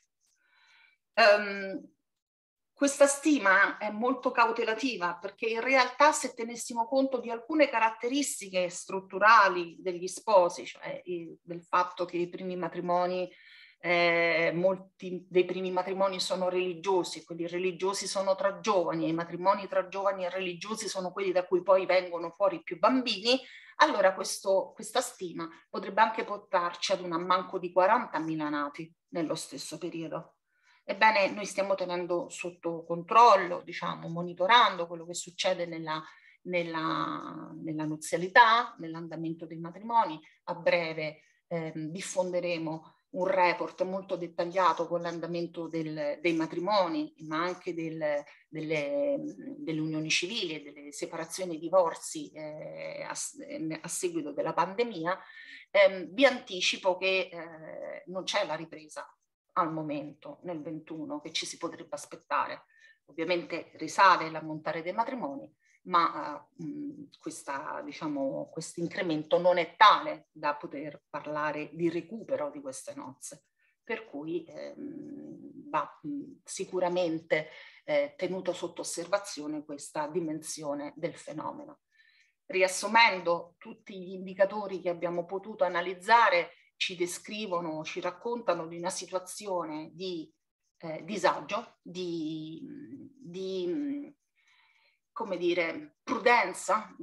Questa stima è molto cautelativa perché in realtà, se tenessimo conto di alcune caratteristiche strutturali degli sposi, cioè del fatto che i primi matrimoni, molti dei primi matrimoni sono religiosi, quelli religiosi sono tra giovani, e i matrimoni tra giovani e religiosi sono quelli da cui poi vengono fuori più bambini, allora questa stima potrebbe anche portarci ad un ammanco di 40.000 nati nello stesso periodo. Ebbene, noi stiamo tenendo sotto controllo, diciamo, monitorando quello che succede nella nuzialità, nell'andamento dei matrimoni. A breve diffonderemo un report molto dettagliato con l'andamento dei matrimoni, ma anche delle unioni civili e delle separazioni e divorzi a seguito della pandemia. Vi anticipo che non c'è la ripresa al momento nel 21 che ci si potrebbe aspettare. Ovviamente risale l'ammontare dei matrimoni, ma questo incremento non è tale da poter parlare di recupero di queste nozze, per cui va sicuramente tenuto sotto osservazione questa dimensione del fenomeno. Riassumendo, tutti gli indicatori che abbiamo potuto analizzare ci descrivono, ci raccontano di una situazione di disagio, come dire, prudenza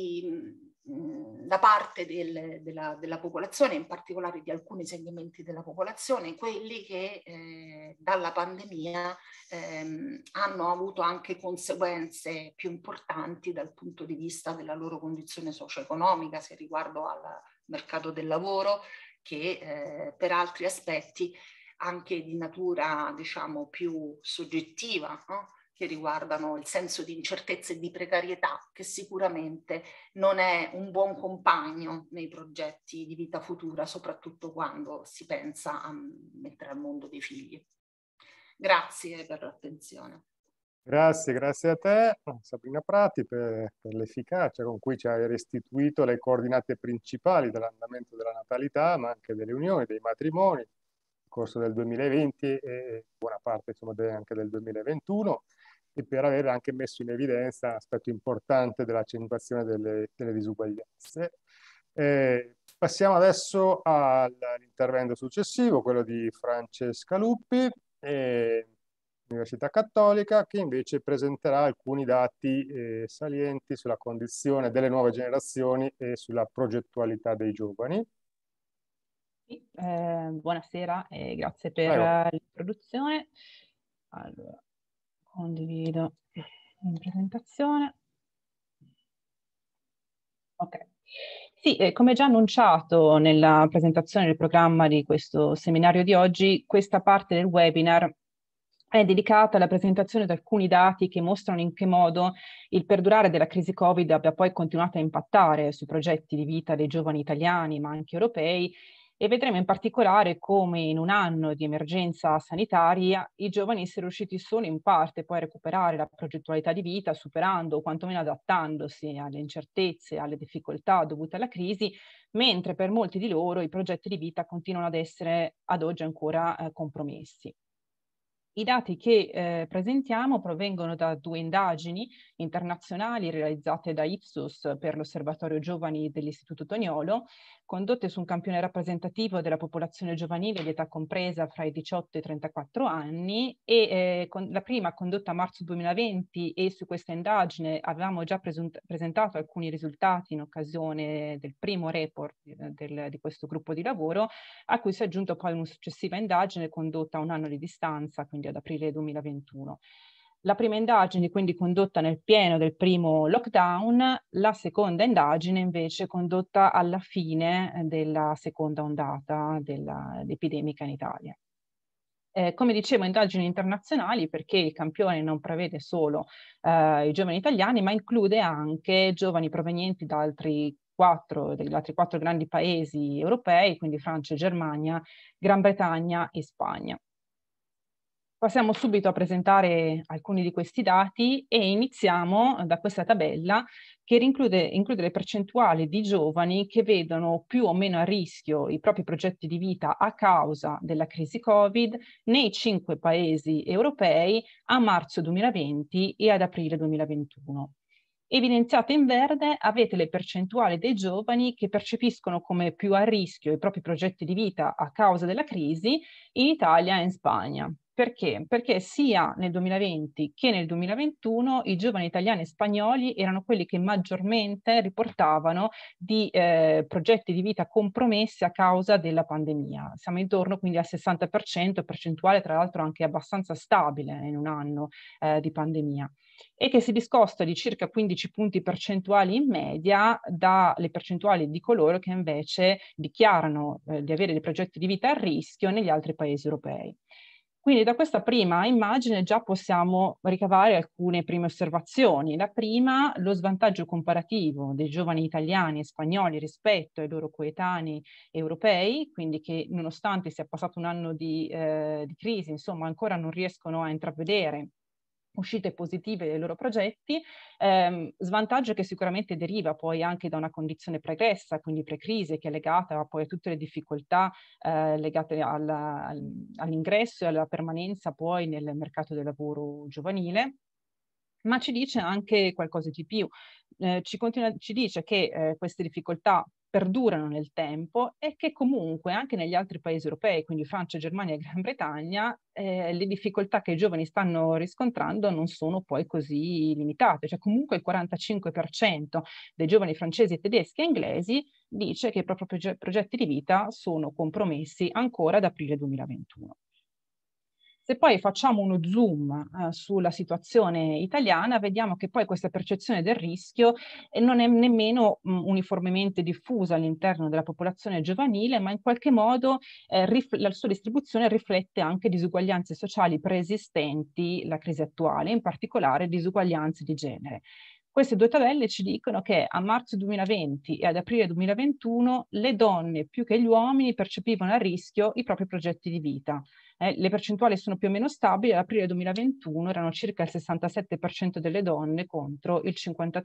da parte della popolazione, in particolare di alcuni segmenti della popolazione, quelli che dalla pandemia hanno avuto anche conseguenze più importanti dal punto di vista della loro condizione socio-economica, sia riguardo al mercato del lavoro, che per altri aspetti anche di natura, diciamo, più soggettiva, no? Che riguardano il senso di incertezza e di precarietà, che sicuramente non è un buon compagno nei progetti di vita futura, soprattutto quando si pensa a mettere al mondo dei figli. Grazie per l'attenzione. Grazie a te, Sabrina Prati, per l'efficacia con cui ci hai restituito le coordinate principali dell'andamento della natalità, ma anche delle unioni, dei matrimoni, nel corso del 2020 e buona parte, insomma, anche del 2021, e per aver anche messo in evidenza un aspetto importante dell'accentuazione delle disuguaglianze. Passiamo adesso all'intervento successivo, quello di Francesca Luppi, Università Cattolica, che invece presenterà alcuni dati salienti sulla condizione delle nuove generazioni e sulla progettualità dei giovani. Buonasera e grazie per l'introduzione. Allora, condivido in presentazione. Ok. Sì, come già annunciato nella presentazione del programma di questo seminario di oggi, questa parte del webinar è dedicata alla presentazione di alcuni dati che mostrano in che modo il perdurare della crisi Covid abbia poi continuato a impattare sui progetti di vita dei giovani italiani, ma anche europei, E vedremo in particolare come in un anno di emergenza sanitaria i giovani siano riusciti solo in parte poi a recuperare la progettualità di vita, superando o quantomeno adattandosi alle incertezze, alle difficoltà dovute alla crisi, mentre per molti di loro i progetti di vita continuano ad essere ad oggi ancora compromessi. I dati che presentiamo provengono da 2 indagini internazionali realizzate da Ipsos per l'Osservatorio Giovani dell'Istituto Toniolo, condotte su un campione rappresentativo della popolazione giovanile di età compresa fra i 18 e i 34 anni e la prima condotta a marzo 2020, e su questa indagine avevamo già presentato alcuni risultati in occasione del primo report di questo gruppo di lavoro, a cui si è aggiunto poi una successiva indagine condotta a un anno di distanza, quindi ad aprile 2021. La prima indagine quindi condotta nel pieno del primo lockdown, la seconda indagine invece condotta alla fine della seconda ondata epidemica in Italia. Come dicevo, indagini internazionali perché il campione non prevede solo i giovani italiani, ma include anche giovani provenienti da dagli altri 4 grandi paesi europei, quindi Francia, Germania, Gran Bretagna e Spagna. Passiamo subito a presentare alcuni di questi dati e iniziamo da questa tabella che include le percentuali di giovani che vedono più o meno a rischio i propri progetti di vita a causa della crisi Covid nei 5 paesi europei a marzo 2020 e ad aprile 2021. Evidenziate in verde avete le percentuali dei giovani che percepiscono come più a rischio i propri progetti di vita a causa della crisi in Italia e in Spagna. Perché? Perché sia nel 2020 che nel 2021 i giovani italiani e spagnoli erano quelli che maggiormente riportavano di progetti di vita compromessi a causa della pandemia. Siamo intorno quindi al 60%, percentuale tra l'altro anche abbastanza stabile in un anno di pandemia, e che si discosta di circa 15 punti percentuali in media dalle percentuali di coloro che invece dichiarano di avere dei progetti di vita a rischio negli altri paesi europei. Quindi da questa prima immagine già possiamo ricavare alcune prime osservazioni. La prima, lo svantaggio comparativo dei giovani italiani e spagnoli rispetto ai loro coetanei europei, quindi che nonostante sia passato un anno di crisi, insomma ancora non riescono a intravedere uscite positive dei loro progetti, svantaggio che sicuramente deriva poi anche da una condizione pregressa, quindi pre-crisi, che è legata poi a tutte le difficoltà legate all'ingresso e alla permanenza poi nel mercato del lavoro giovanile. Ma ci dice anche qualcosa di più, ci dice che queste difficoltà perdurano nel tempo e che comunque anche negli altri paesi europei, quindi Francia, Germania e Gran Bretagna, le difficoltà che i giovani stanno riscontrando non sono poi così limitate, cioè comunque il 45% dei giovani francesi, tedeschi e inglesi dice che i propri progetti di vita sono compromessi ancora ad aprile 2021. Se poi facciamo uno zoom sulla situazione italiana, vediamo che poi questa percezione del rischio non è nemmeno uniformemente diffusa all'interno della popolazione giovanile, ma in qualche modo la sua distribuzione riflette anche disuguaglianze sociali preesistenti alla crisi attuale, in particolare disuguaglianze di genere. Queste 2 tabelle ci dicono che a marzo 2020 e ad aprile 2021 le donne più che gli uomini percepivano a rischio i propri progetti di vita. Le percentuali sono più o meno stabili, ad aprile 2021 erano circa il 67% delle donne contro il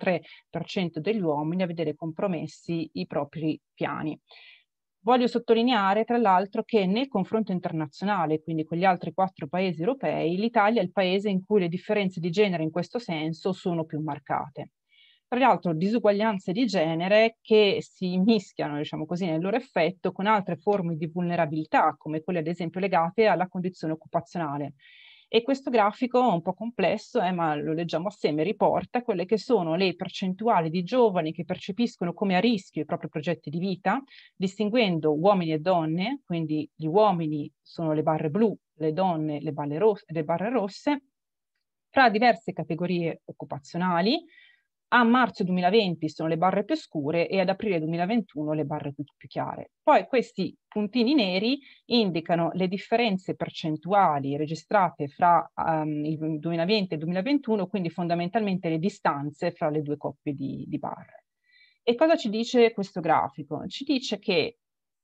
53% degli uomini a vedere compromessi i propri piani. Voglio sottolineare tra l'altro che nel confronto internazionale, quindi con gli altri 4 paesi europei, l'Italia è il paese in cui le differenze di genere in questo senso sono più marcate. Tra l'altro disuguaglianze di genere che si mischiano, diciamo così, nel loro effetto con altre forme di vulnerabilità, come quelle ad esempio legate alla condizione occupazionale. E questo grafico, un po' complesso, ma lo leggiamo assieme, riporta quelle che sono le percentuali di giovani che percepiscono come a rischio i propri progetti di vita, distinguendo uomini e donne, quindi gli uomini sono le barre blu, le donne le barre rosse, fra diverse categorie occupazionali. A marzo 2020 sono le barre più scure e ad aprile 2021 le barre più chiare. Poi questi puntini neri indicano le differenze percentuali registrate fra il 2020 e il 2021, quindi fondamentalmente le distanze fra le 2 coppie di barre. E cosa ci dice questo grafico? Ci dice che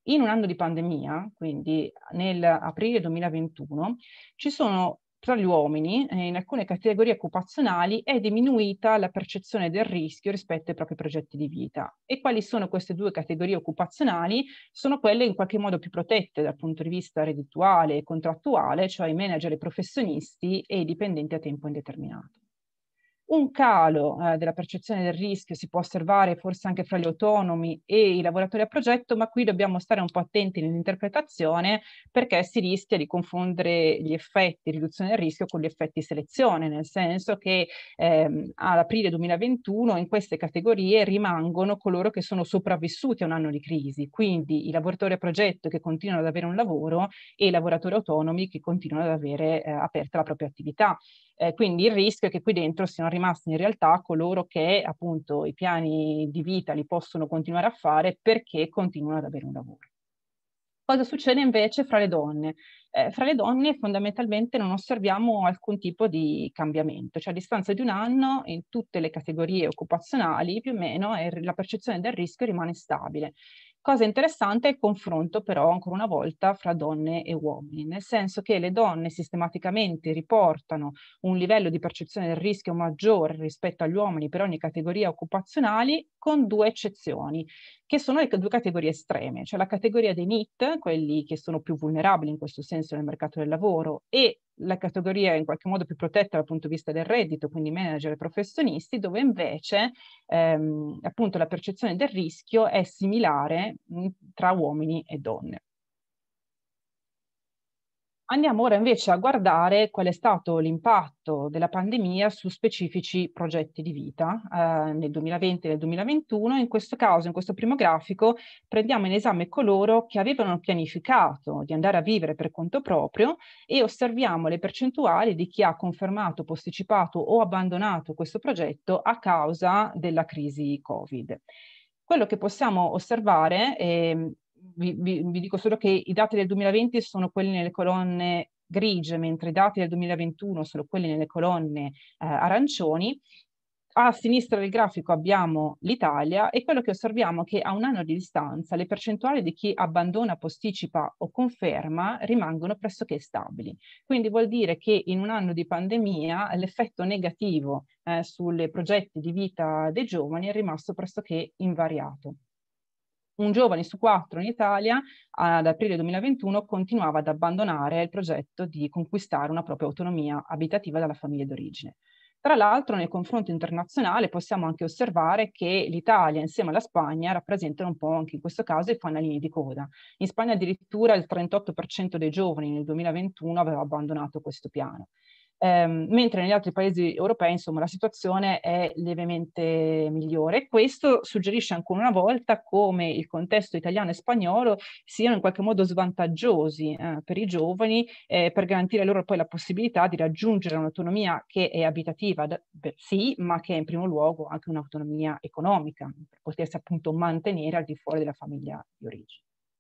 In un anno di pandemia, quindi nell'aprile 2021, ci sono tra gli uomini, in alcune categorie occupazionali, è diminuita la percezione del rischio rispetto ai propri progetti di vita. E quali sono queste due categorie occupazionali? Sono quelle in qualche modo più protette dal punto di vista reddituale e contrattuale, cioè i manager, i professionisti e i dipendenti a tempo indeterminato. Un calo della percezione del rischio si può osservare forse anche fra gli autonomi e i lavoratori a progetto, ma qui dobbiamo stare un po' attenti nell'interpretazione, perché si rischia di confondere gli effetti riduzione del rischio con gli effetti selezione, nel senso che ad aprile 2021 in queste categorie rimangono coloro che sono sopravvissuti a un anno di crisi, quindi i lavoratori a progetto che continuano ad avere un lavoro e i lavoratori autonomi che continuano ad avere aperta la propria attività. Quindi il rischio è che qui dentro siano rimasti in realtà coloro che appunto i piani di vita li possono continuare a fare perché continuano ad avere un lavoro. Cosa succede invece fra le donne? Fra le donne fondamentalmente non osserviamo alcun tipo di cambiamento, cioè a distanza di un anno in tutte le categorie occupazionali più o meno la percezione del rischio rimane stabile. Cosa interessante è il confronto però ancora una volta fra donne e uomini, nel senso che le donne sistematicamente riportano un livello di percezione del rischio maggiore rispetto agli uomini per ogni categoria occupazionali, con due eccezioni, che sono le due categorie estreme, cioè la categoria dei NEET, quelli che sono più vulnerabili in questo senso nel mercato del lavoro, e la categoria in qualche modo più protetta dal punto di vista del reddito, quindi manager e professionisti, dove invece appunto la percezione del rischio è similare tra uomini e donne. Andiamo ora invece a guardare qual è stato l'impatto della pandemia su specifici progetti di vita nel 2020 e nel 2021. In questo caso, in questo primo grafico, prendiamo in esame coloro che avevano pianificato di andare a vivere per conto proprio e osserviamo le percentuali di chi ha confermato, posticipato o abbandonato questo progetto a causa della crisi Covid. Quello che possiamo osservare vi dico solo che i dati del 2020 sono quelli nelle colonne grigie, mentre i dati del 2021 sono quelli nelle colonne arancioni. A sinistra del grafico abbiamo l'Italia e quello che osserviamo è che a un anno di distanza le percentuali di chi abbandona, posticipa o conferma rimangono pressoché stabili. Quindi vuol dire che in un anno di pandemia l'effetto negativo sui progetti di vita dei giovani è rimasto pressoché invariato. Un giovane su 4 in Italia ad aprile 2021 continuava ad abbandonare il progetto di conquistare una propria autonomia abitativa dalla famiglia d'origine. Tra l'altro, nel confronto internazionale possiamo anche osservare che l'Italia insieme alla Spagna rappresentano un po' anche in questo caso i fanalini di coda. In Spagna addirittura il 38% dei giovani nel 2021 aveva abbandonato questo piano. Mentre negli altri paesi europei, insomma, la situazione è lievemente migliore. Questo suggerisce ancora una volta come il contesto italiano e spagnolo siano in qualche modo svantaggiosi per i giovani per garantire loro poi la possibilità di raggiungere un'autonomia che è abitativa, sì, ma che è in primo luogo anche un'autonomia economica, per potersi appunto mantenere al di fuori della famiglia di origine.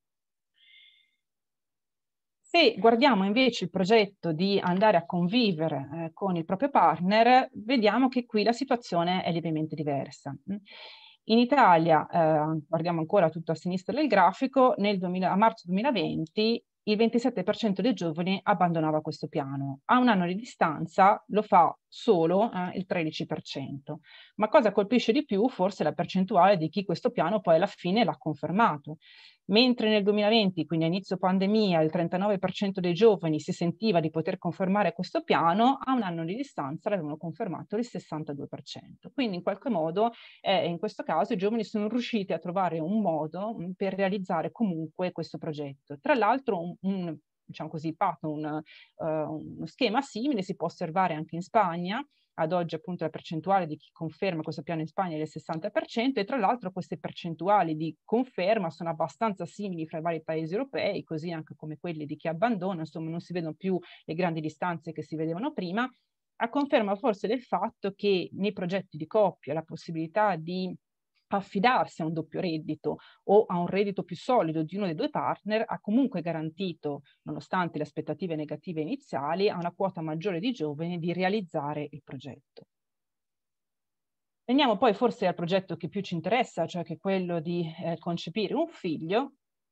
Se guardiamo invece il progetto di andare a convivere con il proprio partner, vediamo che qui la situazione è lievemente diversa. In Italia, guardiamo ancora tutto a sinistra del grafico, a marzo 2020 il 27% dei giovani abbandonava questo piano. A un anno di distanza lo fa solo il 13%. Ma cosa colpisce di più? Forse la percentuale di chi questo piano poi alla fine l'ha confermato. Mentre nel 2020, quindi a inizio pandemia, il 39% dei giovani si sentiva di poter confermare questo piano, a un anno di distanza l'avevano confermato il 62%. Quindi in qualche modo, in questo caso, i giovani sono riusciti a trovare un modo per realizzare comunque questo progetto. Tra l'altro diciamo così, uno schema simile si può osservare anche in Spagna. Ad oggi appunto la percentuale di chi conferma questo piano in Spagna è del 60% e tra l'altro queste percentuali di conferma sono abbastanza simili fra i vari paesi europei, così anche come quelli di chi abbandona, insomma non si vedono più le grandi distanze che si vedevano prima, a conferma forse del fatto che nei progetti di coppia la possibilità di affidarsi a un doppio reddito o a un reddito più solido di uno dei due partner ha comunque garantito, nonostante le aspettative negative iniziali, a una quota maggiore di giovani di realizzare il progetto. Veniamo poi forse al progetto che più ci interessa, cioè che è quello di concepire un figlio.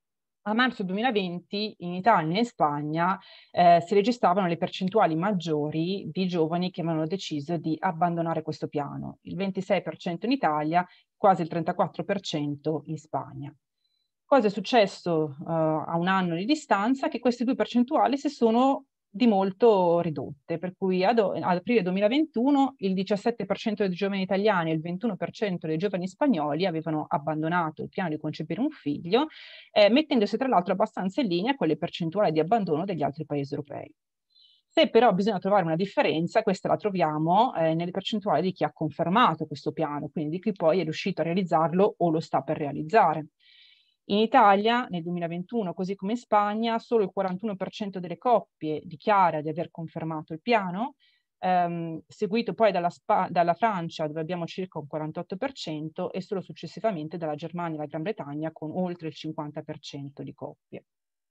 a marzo 2020 in Italia e in Spagna si registravano le percentuali maggiori di giovani che avevano deciso di abbandonare questo piano, il 26% in Italia, quasi il 34% in Spagna. Cosa è successo a un anno di distanza? Che queste due percentuali si sono di molto ridotte, per cui ad aprile 2021 il 17% dei giovani italiani e il 21% dei giovani spagnoli avevano abbandonato il piano di concepire un figlio, mettendosi tra l'altro abbastanza in linea con le percentuali di abbandono degli altri paesi europei. Se però bisogna trovare una differenza, questa la troviamo nelle percentuali di chi ha confermato questo piano, quindi di chi poi è riuscito a realizzarlo o lo sta per realizzare. In Italia, nel 2021, così come in Spagna, solo il 41% delle coppie dichiara di aver confermato il piano, seguito poi dalla Francia, dove abbiamo circa un 48%, e solo successivamente dalla Germania e la Gran Bretagna, con oltre il 50% di coppie.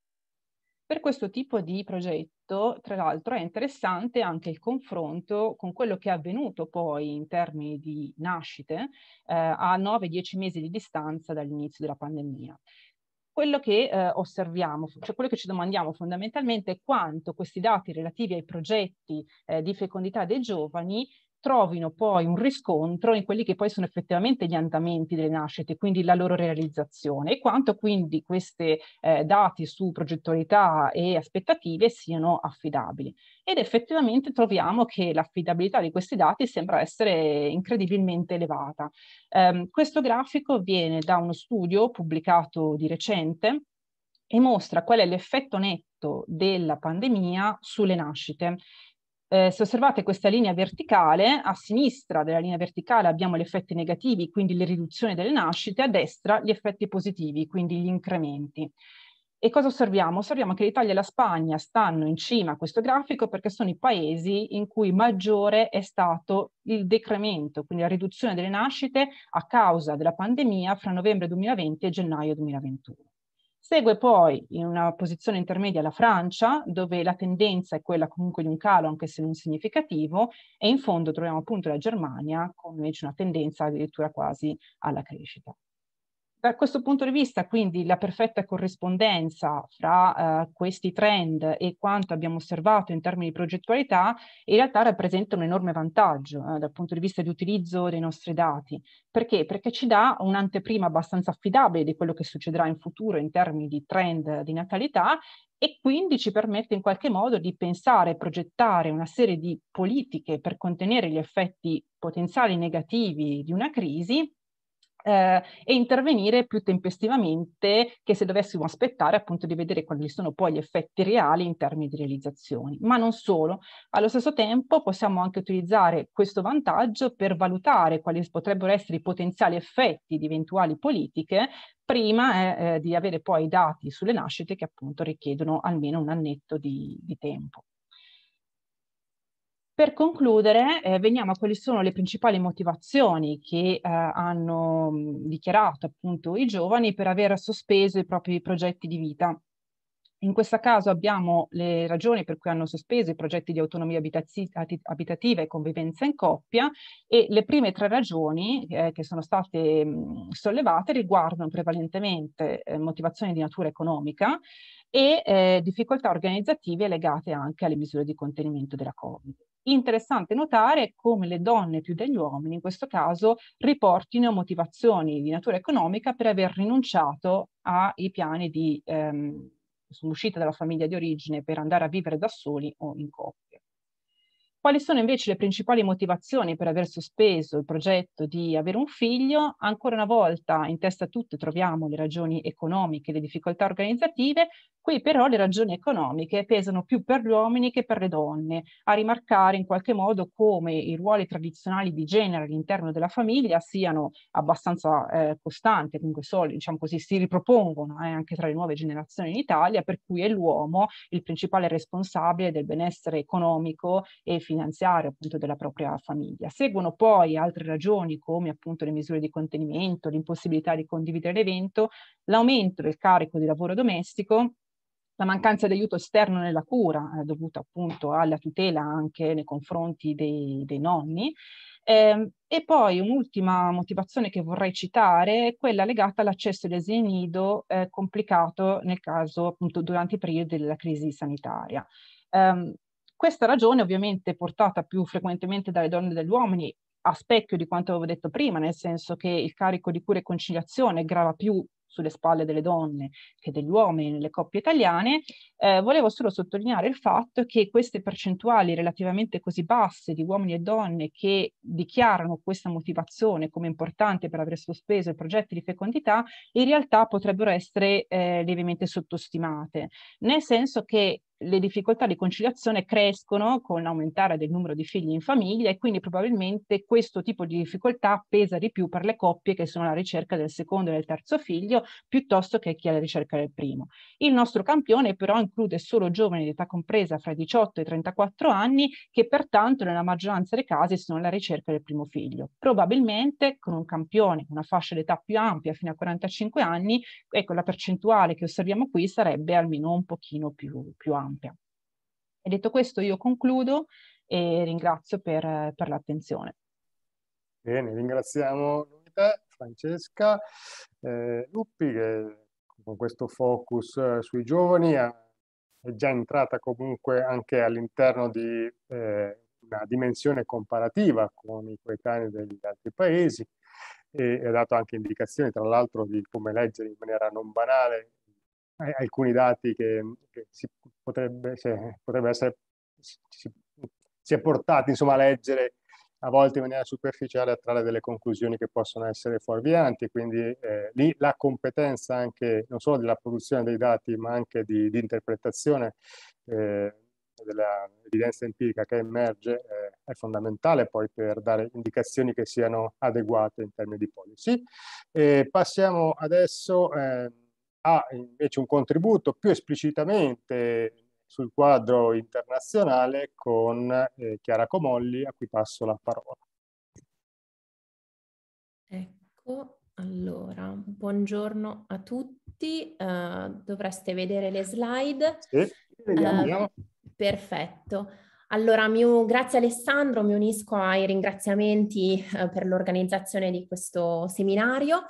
Per questo tipo di progetto, tra l'altro, è interessante anche il confronto con quello che è avvenuto poi in termini di nascite a 9-10 mesi di distanza dall'inizio della pandemia. Quello che osserviamo, cioè quello che ci domandiamo fondamentalmente è quanto questi dati relativi ai progetti di fecondità dei giovani trovino poi un riscontro in quelli che poi sono effettivamente gli andamenti delle nascite, quindi la loro realizzazione, e quanto quindi questi dati su progettualità e aspettative siano affidabili. Ed effettivamente troviamo che l'affidabilità di questi dati sembra essere incredibilmente elevata. Questo grafico viene da uno studio pubblicato di recente e mostra qual è l'effetto netto della pandemia sulle nascite. Se osservate questa linea verticale, a sinistra della linea verticale abbiamo gli effetti negativi, quindi le riduzioni delle nascite, a destra gli effetti positivi, quindi gli incrementi. E cosa osserviamo? Osserviamo che l'Italia e la Spagna stanno in cima a questo grafico perché sono i paesi in cui maggiore è stato il decremento, quindi la riduzione delle nascite a causa della pandemia fra novembre 2020 e gennaio 2021. Segue poi in una posizione intermedia la Francia, dove la tendenza è quella comunque di un calo, anche se non significativo, e in fondo troviamo appunto la Germania con invece una tendenza addirittura quasi alla crescita. Da questo punto di vista, quindi, la perfetta corrispondenza fra questi trend e quanto abbiamo osservato in termini di progettualità in realtà rappresenta un enorme vantaggio dal punto di vista di utilizzo dei nostri dati. Perché? Perché ci dà un'anteprima abbastanza affidabile di quello che succederà in futuro in termini di trend di natalità, e quindi ci permette in qualche modo di pensare e progettare una serie di politiche per contenere gli effetti potenziali negativi di una crisi e intervenire più tempestivamente che se dovessimo aspettare appunto di vedere quali sono poi gli effetti reali in termini di realizzazioni. Ma non solo, allo stesso tempo possiamo anche utilizzare questo vantaggio per valutare quali potrebbero essere i potenziali effetti di eventuali politiche prima di avere poi i dati sulle nascite che appunto richiedono almeno un annetto di tempo. Per concludere, veniamo a quali sono le principali motivazioni che hanno dichiarato appunto i giovani per aver sospeso i propri progetti di vita. In questo caso abbiamo le ragioni per cui hanno sospeso i progetti di autonomia abitativa e convivenza in coppia, e le prime tre ragioni che sono state sollevate riguardano prevalentemente motivazioni di natura economica e difficoltà organizzative legate anche alle misure di contenimento della Covid. Interessante notare come le donne più degli uomini in questo caso riportino motivazioni di natura economica per aver rinunciato ai piani di uscita dalla famiglia di origine per andare a vivere da soli o in coppia. Quali sono invece le principali motivazioni per aver sospeso il progetto di avere un figlio? Ancora una volta in testa a tutte troviamo le ragioni economiche, le difficoltà organizzative. Qui però le ragioni economiche pesano più per gli uomini che per le donne, a rimarcare in qualche modo come i ruoli tradizionali di genere all'interno della famiglia siano abbastanza costanti, comunque diciamo così, si ripropongono anche tra le nuove generazioni in Italia, per cui è l'uomo il principale responsabile del benessere economico e finanziario appunto della propria famiglia. Seguono poi altre ragioni come appunto le misure di contenimento, l'impossibilità di condividere l'evento, l'aumento del carico di lavoro domestico, la mancanza di aiuto esterno nella cura dovuta appunto alla tutela anche nei confronti dei nonni, E poi un'ultima motivazione che vorrei citare è quella legata all'accesso agli asili nido complicato nel caso appunto durante i periodi della crisi sanitaria. Questa ragione ovviamente è portata più frequentemente dalle donne e dagli uomini, a specchio di quanto avevo detto prima, nel senso che il carico di cura e conciliazione grava più sulle spalle delle donne che degli uomini nelle coppie italiane. Volevo solo sottolineare il fatto che queste percentuali relativamente così basse di uomini e donne che dichiarano questa motivazione come importante per aver sospeso i progetti di fecondità, in realtà potrebbero essere lievemente sottostimate, nel senso che le difficoltà di conciliazione crescono con l'aumentare del numero di figli in famiglia e quindi probabilmente questo tipo di difficoltà pesa di più per le coppie che sono alla ricerca del secondo e del terzo figlio piuttosto che chi è alla ricerca del primo. Il nostro campione però include solo giovani di età compresa fra i 18 e i 34 anni che pertanto nella maggioranza dei casi sono alla ricerca del primo figlio. Probabilmente con un campione, una fascia d'età più ampia fino a 45 anni, ecco la percentuale che osserviamo qui sarebbe almeno un pochino più ampia. E detto questo io concludo e ringrazio per l'attenzione. Bene, ringraziamo te, Francesca Luppi, che con questo focus sui giovani è già entrata comunque anche all'interno di una dimensione comparativa con i coetanei degli altri paesi e ha dato anche indicazioni, tra l'altro, di come leggere in maniera non banale alcuni dati che potrebbe essere si è portati insomma a leggere a volte in maniera superficiale, a trarre delle conclusioni che possono essere fuorvianti, quindi lì la competenza anche non solo della produzione dei dati ma anche di interpretazione dell'evidenza empirica che emerge è fondamentale poi per dare indicazioni che siano adeguate in termini di policy. Passiamo adesso a invece un contributo più esplicitamente sul quadro internazionale con Chiara Comolli, a cui passo la parola. Ecco, allora, buongiorno a tutti. Dovreste vedere le slide. Sì, vediamo. Perfetto. Allora, grazie Alessandro, mi unisco ai ringraziamenti per l'organizzazione di questo seminario.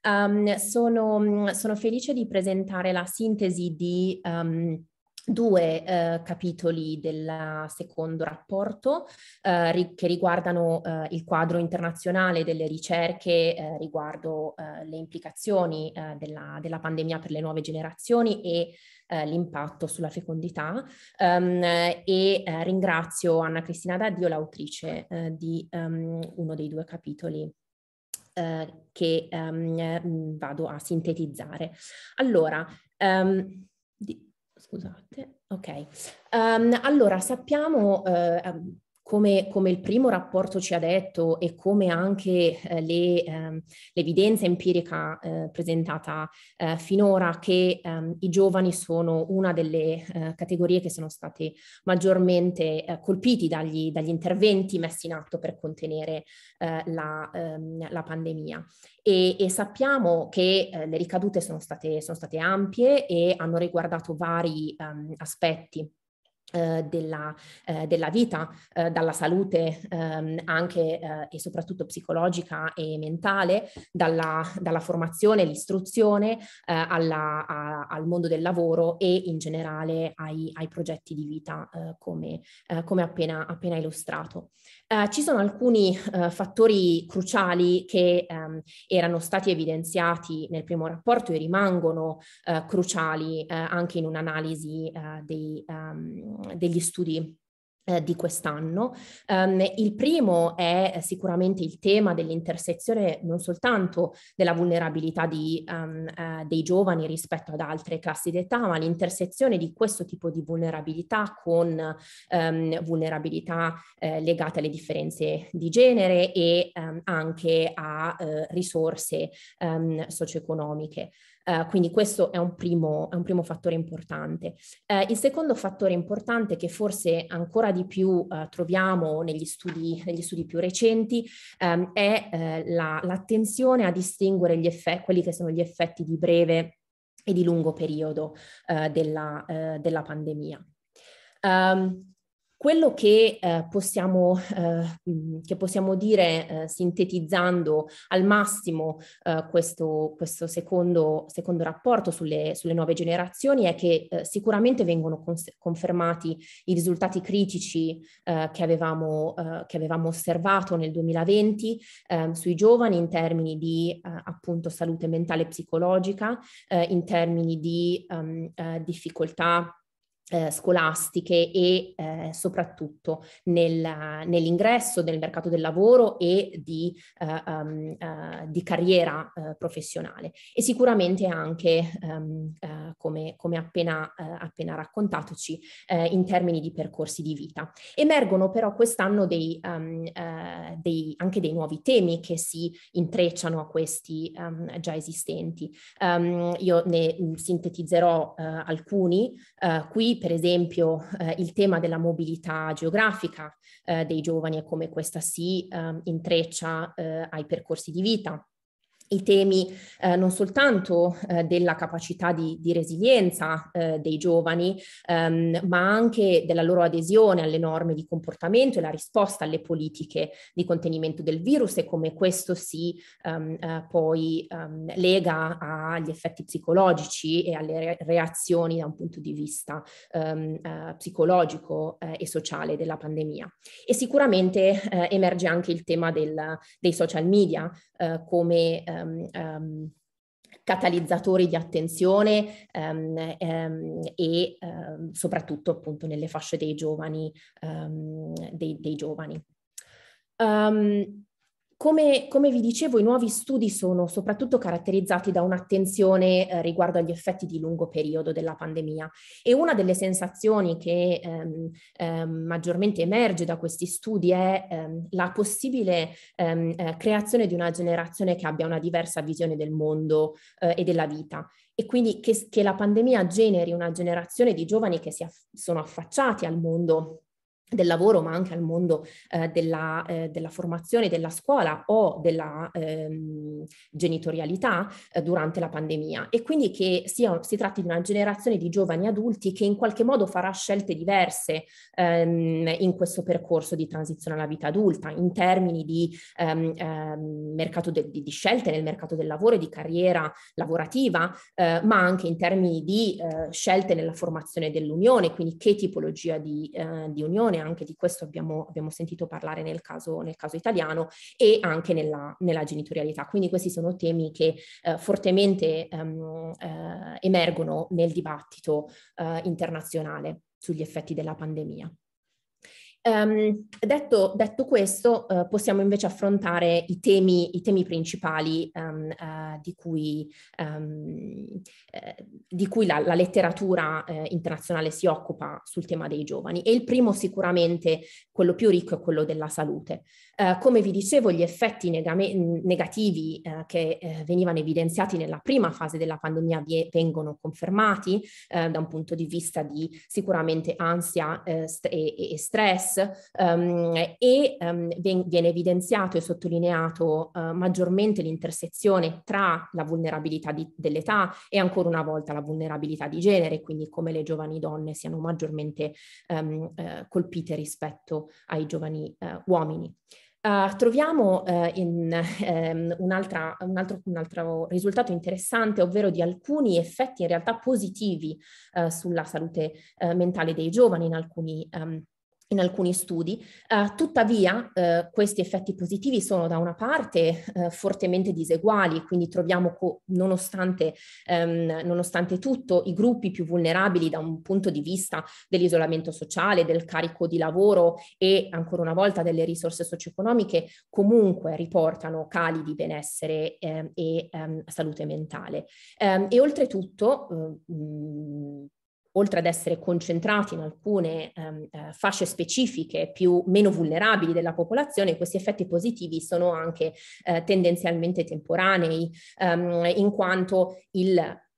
Sono felice di presentare la sintesi di due capitoli del secondo rapporto che riguardano il quadro internazionale delle ricerche riguardo le implicazioni della pandemia per le nuove generazioni e l'impatto sulla fecondità ringrazio Anna Cristina D'Addio, l'autrice di uno dei due capitoli che vado a sintetizzare. Allora, scusate, ok. Allora, sappiamo come il primo rapporto ci ha detto e come anche l'evidenza empirica presentata finora che i giovani sono una delle categorie che sono state maggiormente colpiti dagli interventi messi in atto per contenere la pandemia. E sappiamo che le ricadute sono state ampie e hanno riguardato vari aspetti della vita, dalla salute anche e soprattutto psicologica e mentale, dalla formazione, l'istruzione al mondo del lavoro e in generale ai progetti di vita come appena illustrato. Ci sono alcuni fattori cruciali che erano stati evidenziati nel primo rapporto e rimangono cruciali anche in un'analisi degli studi di quest'anno. Il primo è sicuramente il tema dell'intersezione non soltanto della vulnerabilità dei giovani rispetto ad altre classi d'età, ma l'intersezione di questo tipo di vulnerabilità con vulnerabilità legate alle differenze di genere e anche a risorse socio-economiche. Quindi questo è un primo fattore importante. Il secondo fattore importante che forse ancora di più troviamo negli studi più recenti è l'attenzione a distinguere quelli che sono gli effetti di breve e di lungo periodo della pandemia. Quello che possiamo dire sintetizzando al massimo questo secondo rapporto sulle nuove generazioni è che sicuramente vengono confermati i risultati critici che avevamo osservato nel 2020 sui giovani in termini di appunto salute mentale e psicologica, in termini di difficoltà scolastiche e soprattutto nell'ingresso nel mercato del lavoro e di carriera professionale, e sicuramente anche come appena raccontatoci in termini di percorsi di vita. Emergono però quest'anno anche dei nuovi temi che si intrecciano a questi già esistenti. Io ne sintetizzerò alcuni. Qui per esempio il tema della mobilità geografica dei giovani e come questa si intreccia ai percorsi di vita. I temi non soltanto della capacità di resilienza dei giovani, ma anche della loro adesione alle norme di comportamento e la risposta alle politiche di contenimento del virus, e come questo si poi lega agli effetti psicologici e alle reazioni da un punto di vista psicologico e sociale della pandemia. E sicuramente emerge anche il tema dei social media come catalizzatori di attenzione e soprattutto appunto nelle fasce dei giovani. Come vi dicevo, i nuovi studi sono soprattutto caratterizzati da un'attenzione riguardo agli effetti di lungo periodo della pandemia, e una delle sensazioni che maggiormente emerge da questi studi è la possibile creazione di una generazione che abbia una diversa visione del mondo e della vita, e quindi che la pandemia generi una generazione di giovani che sono affacciati al mondo del lavoro, ma anche al mondo della formazione, della scuola o della genitorialità durante la pandemia, e quindi che si tratti di una generazione di giovani adulti che in qualche modo farà scelte diverse in questo percorso di transizione alla vita adulta, in termini di mercato di scelte nel mercato del lavoro e di carriera lavorativa, ma anche in termini di scelte nella formazione dell'unione, quindi che tipologia di unione. Anche di questo abbiamo sentito parlare nel caso italiano, e anche nella genitorialità. Quindi questi sono temi che fortemente emergono nel dibattito internazionale sugli effetti della pandemia. Detto questo, possiamo invece affrontare i temi principali di cui la letteratura internazionale si occupa sul tema dei giovani, e il primo sicuramente, quello più ricco, è quello della salute. Come vi dicevo, gli effetti negativi che venivano evidenziati nella prima fase della pandemia vengono confermati da un punto di vista di sicuramente ansia e stress, viene evidenziato e sottolineato maggiormente l'intersezione tra la vulnerabilità dell'età e ancora una volta la vulnerabilità di genere, quindi come le giovani donne siano maggiormente colpite rispetto ai giovani uomini. Troviamo un altro risultato interessante, ovvero di alcuni effetti in realtà positivi sulla salute mentale dei giovani in alcuni studi. Tuttavia questi effetti positivi sono da una parte fortemente diseguali, quindi troviamo nonostante tutto i gruppi più vulnerabili da un punto di vista dell'isolamento sociale, del carico di lavoro e ancora una volta delle risorse socio-economiche comunque riportano cali di benessere e salute mentale. E oltretutto oltre ad essere concentrati in alcune fasce specifiche meno vulnerabili della popolazione, questi effetti positivi sono anche tendenzialmente temporanei, in quanto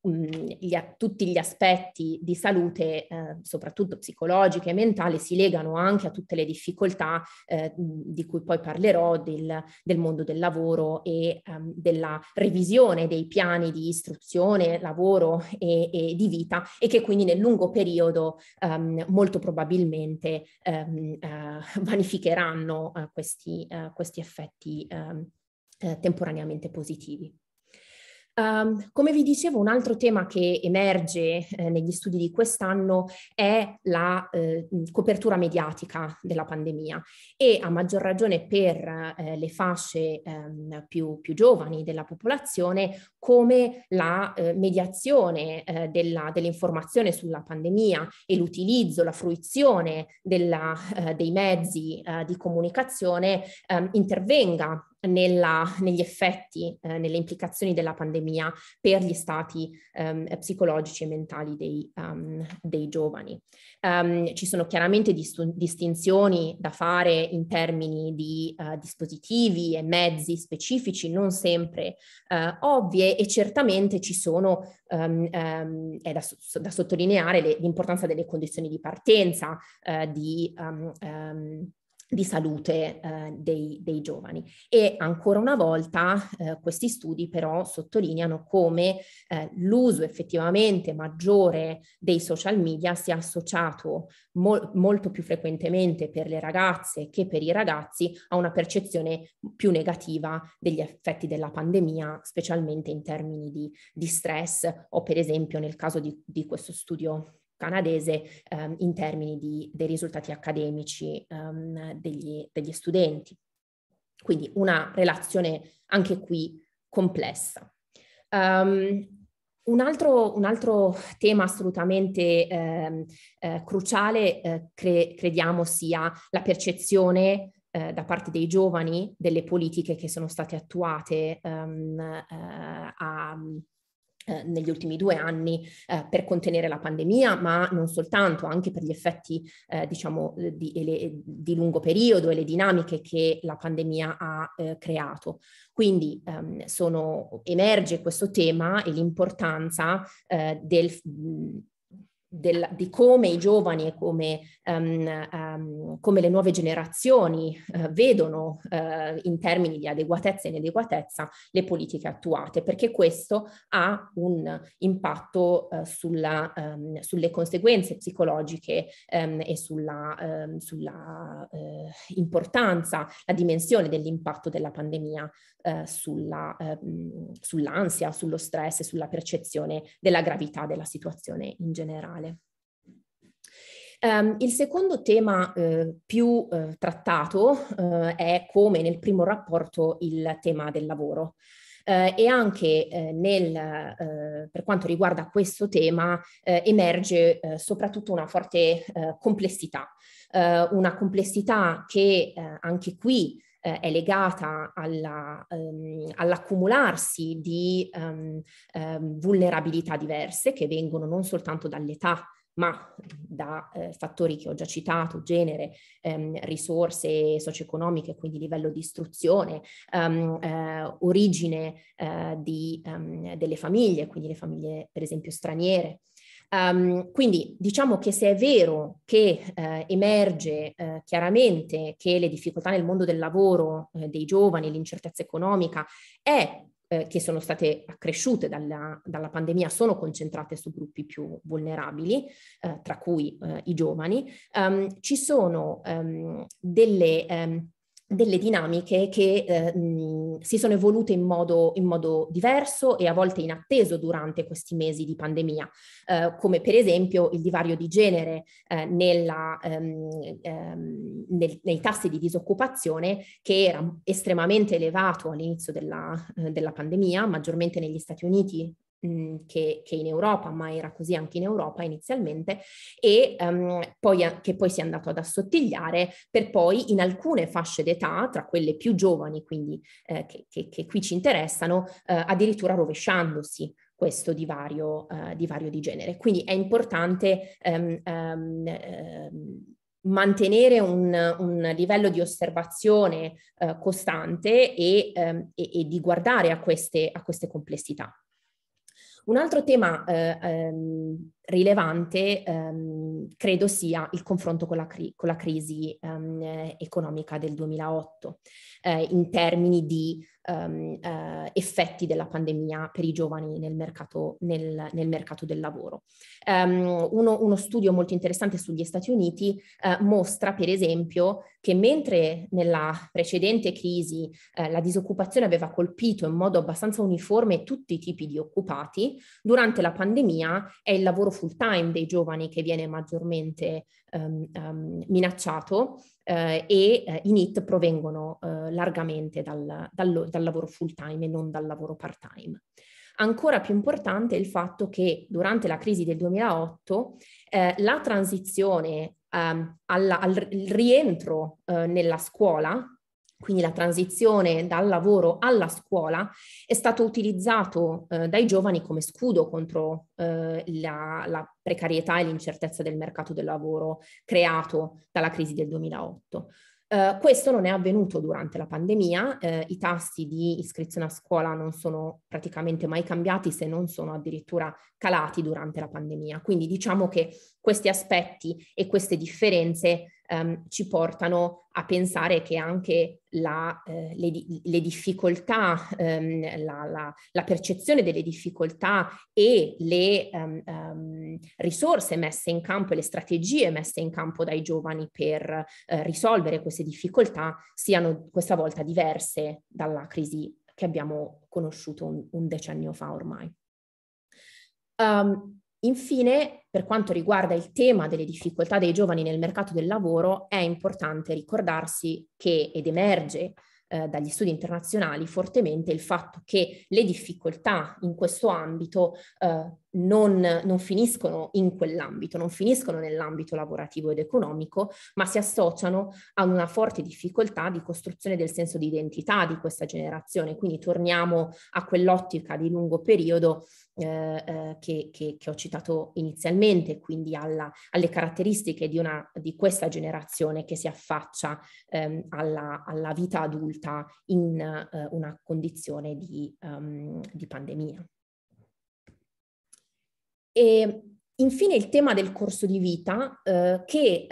tutti gli aspetti di salute, soprattutto psicologiche e mentali, si legano anche a tutte le difficoltà di cui poi parlerò, del mondo del lavoro e della revisione dei piani di istruzione, lavoro e di vita, e che quindi nel lungo periodo molto probabilmente vanificheranno questi effetti temporaneamente positivi. Come vi dicevo, un altro tema che emerge negli studi di quest'anno è la copertura mediatica della pandemia, e a maggior ragione per le fasce più giovani della popolazione, come la mediazione dell'informazione sulla pandemia e l'utilizzo, la fruizione dei mezzi di comunicazione intervenga negli effetti, nelle implicazioni della pandemia per gli stati psicologici e mentali dei giovani. Ci sono chiaramente distinzioni da fare in termini di dispositivi e mezzi specifici, non sempre ovvie, e certamente ci sono, è da sottolineare l'importanza delle condizioni di partenza, di salute dei giovani. E ancora una volta questi studi però sottolineano come l'uso effettivamente maggiore dei social media sia associato molto più frequentemente per le ragazze che per i ragazzi a una percezione più negativa degli effetti della pandemia, specialmente in termini di stress, o per esempio nel caso di questo studio canadese in termini dei risultati accademici degli studenti. Quindi una relazione anche qui complessa. Un altro tema assolutamente cruciale crediamo sia la percezione da parte dei giovani delle politiche che sono state attuate negli ultimi 2 anni per contenere la pandemia, ma non soltanto, anche per gli effetti diciamo di lungo periodo e le dinamiche che la pandemia ha creato. Quindi emerge questo tema e l'importanza di come i giovani e come le nuove generazioni vedono in termini di adeguatezza e inadeguatezza le politiche attuate, perché questo ha un impatto sulle conseguenze psicologiche e sulla importanza, la dimensione dell'impatto della pandemia sull'ansia, sullo stress e sulla percezione della gravità della situazione in generale. Il secondo tema più trattato è, come nel primo rapporto, il tema del lavoro. E anche per quanto riguarda questo tema emerge soprattutto una forte complessità, una complessità che anche qui è legata all'accumularsi di vulnerabilità diverse, che vengono non soltanto dall'età, ma da fattori che ho già citato: genere, risorse socio-economiche, quindi livello di istruzione, origine delle famiglie, quindi le famiglie per esempio straniere. Quindi diciamo che, se è vero che emerge chiaramente che le difficoltà nel mondo del lavoro dei giovani, l'incertezza economica che sono state accresciute dalla pandemia, sono concentrate su gruppi più vulnerabili, tra cui i giovani, ci sono delle dinamiche che si sono evolute in modo diverso e a volte inatteso durante questi mesi di pandemia, come per esempio il divario di genere nei tassi di disoccupazione, che era estremamente elevato all'inizio della pandemia, maggiormente negli Stati Uniti che in Europa, ma era così anche in Europa inizialmente, e che poi si è andato ad assottigliare, per poi in alcune fasce d'età, tra quelle più giovani, quindi che qui ci interessano, addirittura rovesciandosi questo divario di genere. Quindi è importante mantenere un livello di osservazione costante e di guardare a queste complessità. Un altro tema rilevante credo sia il confronto con la crisi economica del 2008 in termini di effetti della pandemia per i giovani nel mercato del lavoro. Uno studio molto interessante sugli Stati Uniti mostra per esempio che mentre nella precedente crisi la disoccupazione aveva colpito in modo abbastanza uniforme tutti i tipi di occupati, durante la pandemia è il lavoro full time dei giovani che viene maggiormente minacciato e i NEET provengono largamente dal lavoro full time e non dal lavoro part time. Ancora più importante è il fatto che durante la crisi del 2008 la transizione al rientro nella scuola, quindi la transizione dal lavoro alla scuola, è stato utilizzato dai giovani come scudo contro la precarietà e l'incertezza del mercato del lavoro creato dalla crisi del 2008. Questo non è avvenuto durante la pandemia, i tassi di iscrizione a scuola non sono praticamente mai cambiati, se non sono addirittura calati durante la pandemia. Quindi diciamo che questi aspetti e queste differenze ci portano a pensare che anche le difficoltà, la percezione delle difficoltà e le risorse messe in campo e le strategie messe in campo dai giovani per risolvere queste difficoltà siano questa volta diverse dalla crisi che abbiamo conosciuto un decennio fa ormai. Infine, per quanto riguarda il tema delle difficoltà dei giovani nel mercato del lavoro, è importante ricordarsi che, ed emerge dagli studi internazionali fortemente, il fatto che le difficoltà in questo ambito non finiscono in quell'ambito, non finiscono nell'ambito lavorativo ed economico, ma si associano a una forte difficoltà di costruzione del senso di identità di questa generazione. Quindi torniamo a quell'ottica di lungo periodo che ho citato inizialmente, quindi alle caratteristiche di questa generazione che si affaccia alla vita adulta in una condizione di pandemia. E infine il tema del corso di vita che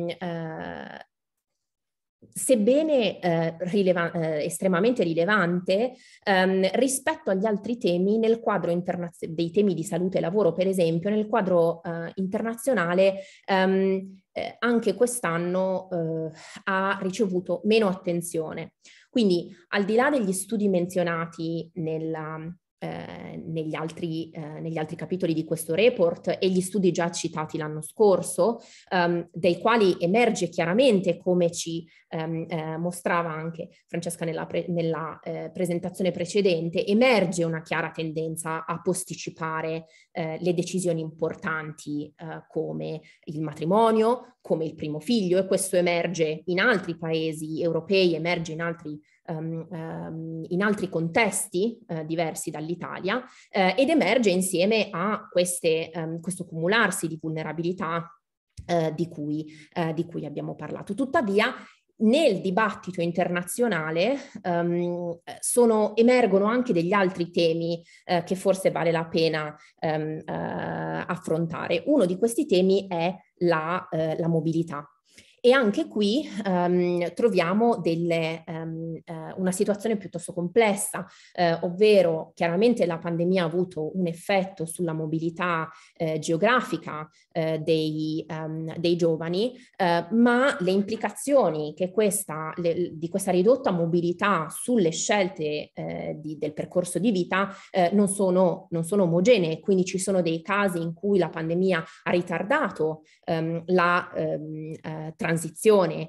sebbene estremamente rilevante rispetto agli altri temi nel quadro dei temi di salute e lavoro, per esempio, nel quadro internazionale anche quest'anno ha ricevuto meno attenzione. Quindi al di là degli studi menzionati negli altri capitoli di questo report e gli studi già citati l'anno scorso, dei quali emerge chiaramente, come ci mostrava anche Francesca nella presentazione precedente, emerge una chiara tendenza a posticipare le decisioni importanti come il matrimonio, come il primo figlio, e questo emerge in altri paesi europei, emerge in altri contesti diversi dall'Italia ed emerge insieme a questo cumularsi di vulnerabilità di cui abbiamo parlato. Tuttavia, nel dibattito internazionale emergono anche degli altri temi che forse vale la pena affrontare. Uno di questi temi è la mobilità. E anche qui troviamo una situazione piuttosto complessa, ovvero chiaramente la pandemia ha avuto un effetto sulla mobilità geografica dei giovani, ma le implicazioni che di questa ridotta mobilità sulle scelte del percorso di vita non sono omogenee, quindi ci sono dei casi in cui la pandemia ha ritardato la transizione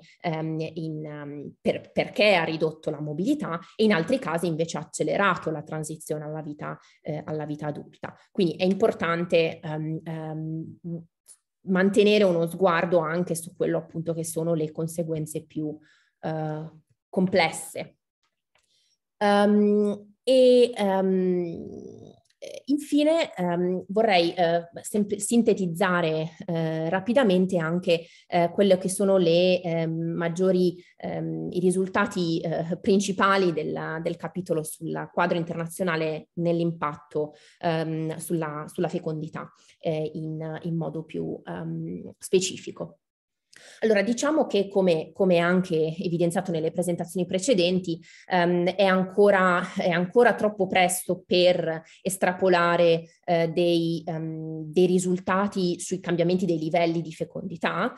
perché ha ridotto la mobilità, e in altri casi invece ha accelerato la transizione alla vita adulta. Quindi è importante mantenere uno sguardo anche su quello appunto che sono le conseguenze più complesse. Infine vorrei sintetizzare rapidamente anche quello che sono le maggiori i risultati principali del capitolo sul quadro internazionale nell'impatto sulla fecondità in modo più specifico. Allora, diciamo che come anche evidenziato nelle presentazioni precedenti, è ancora troppo presto per estrapolare dei risultati sui cambiamenti dei livelli di fecondità,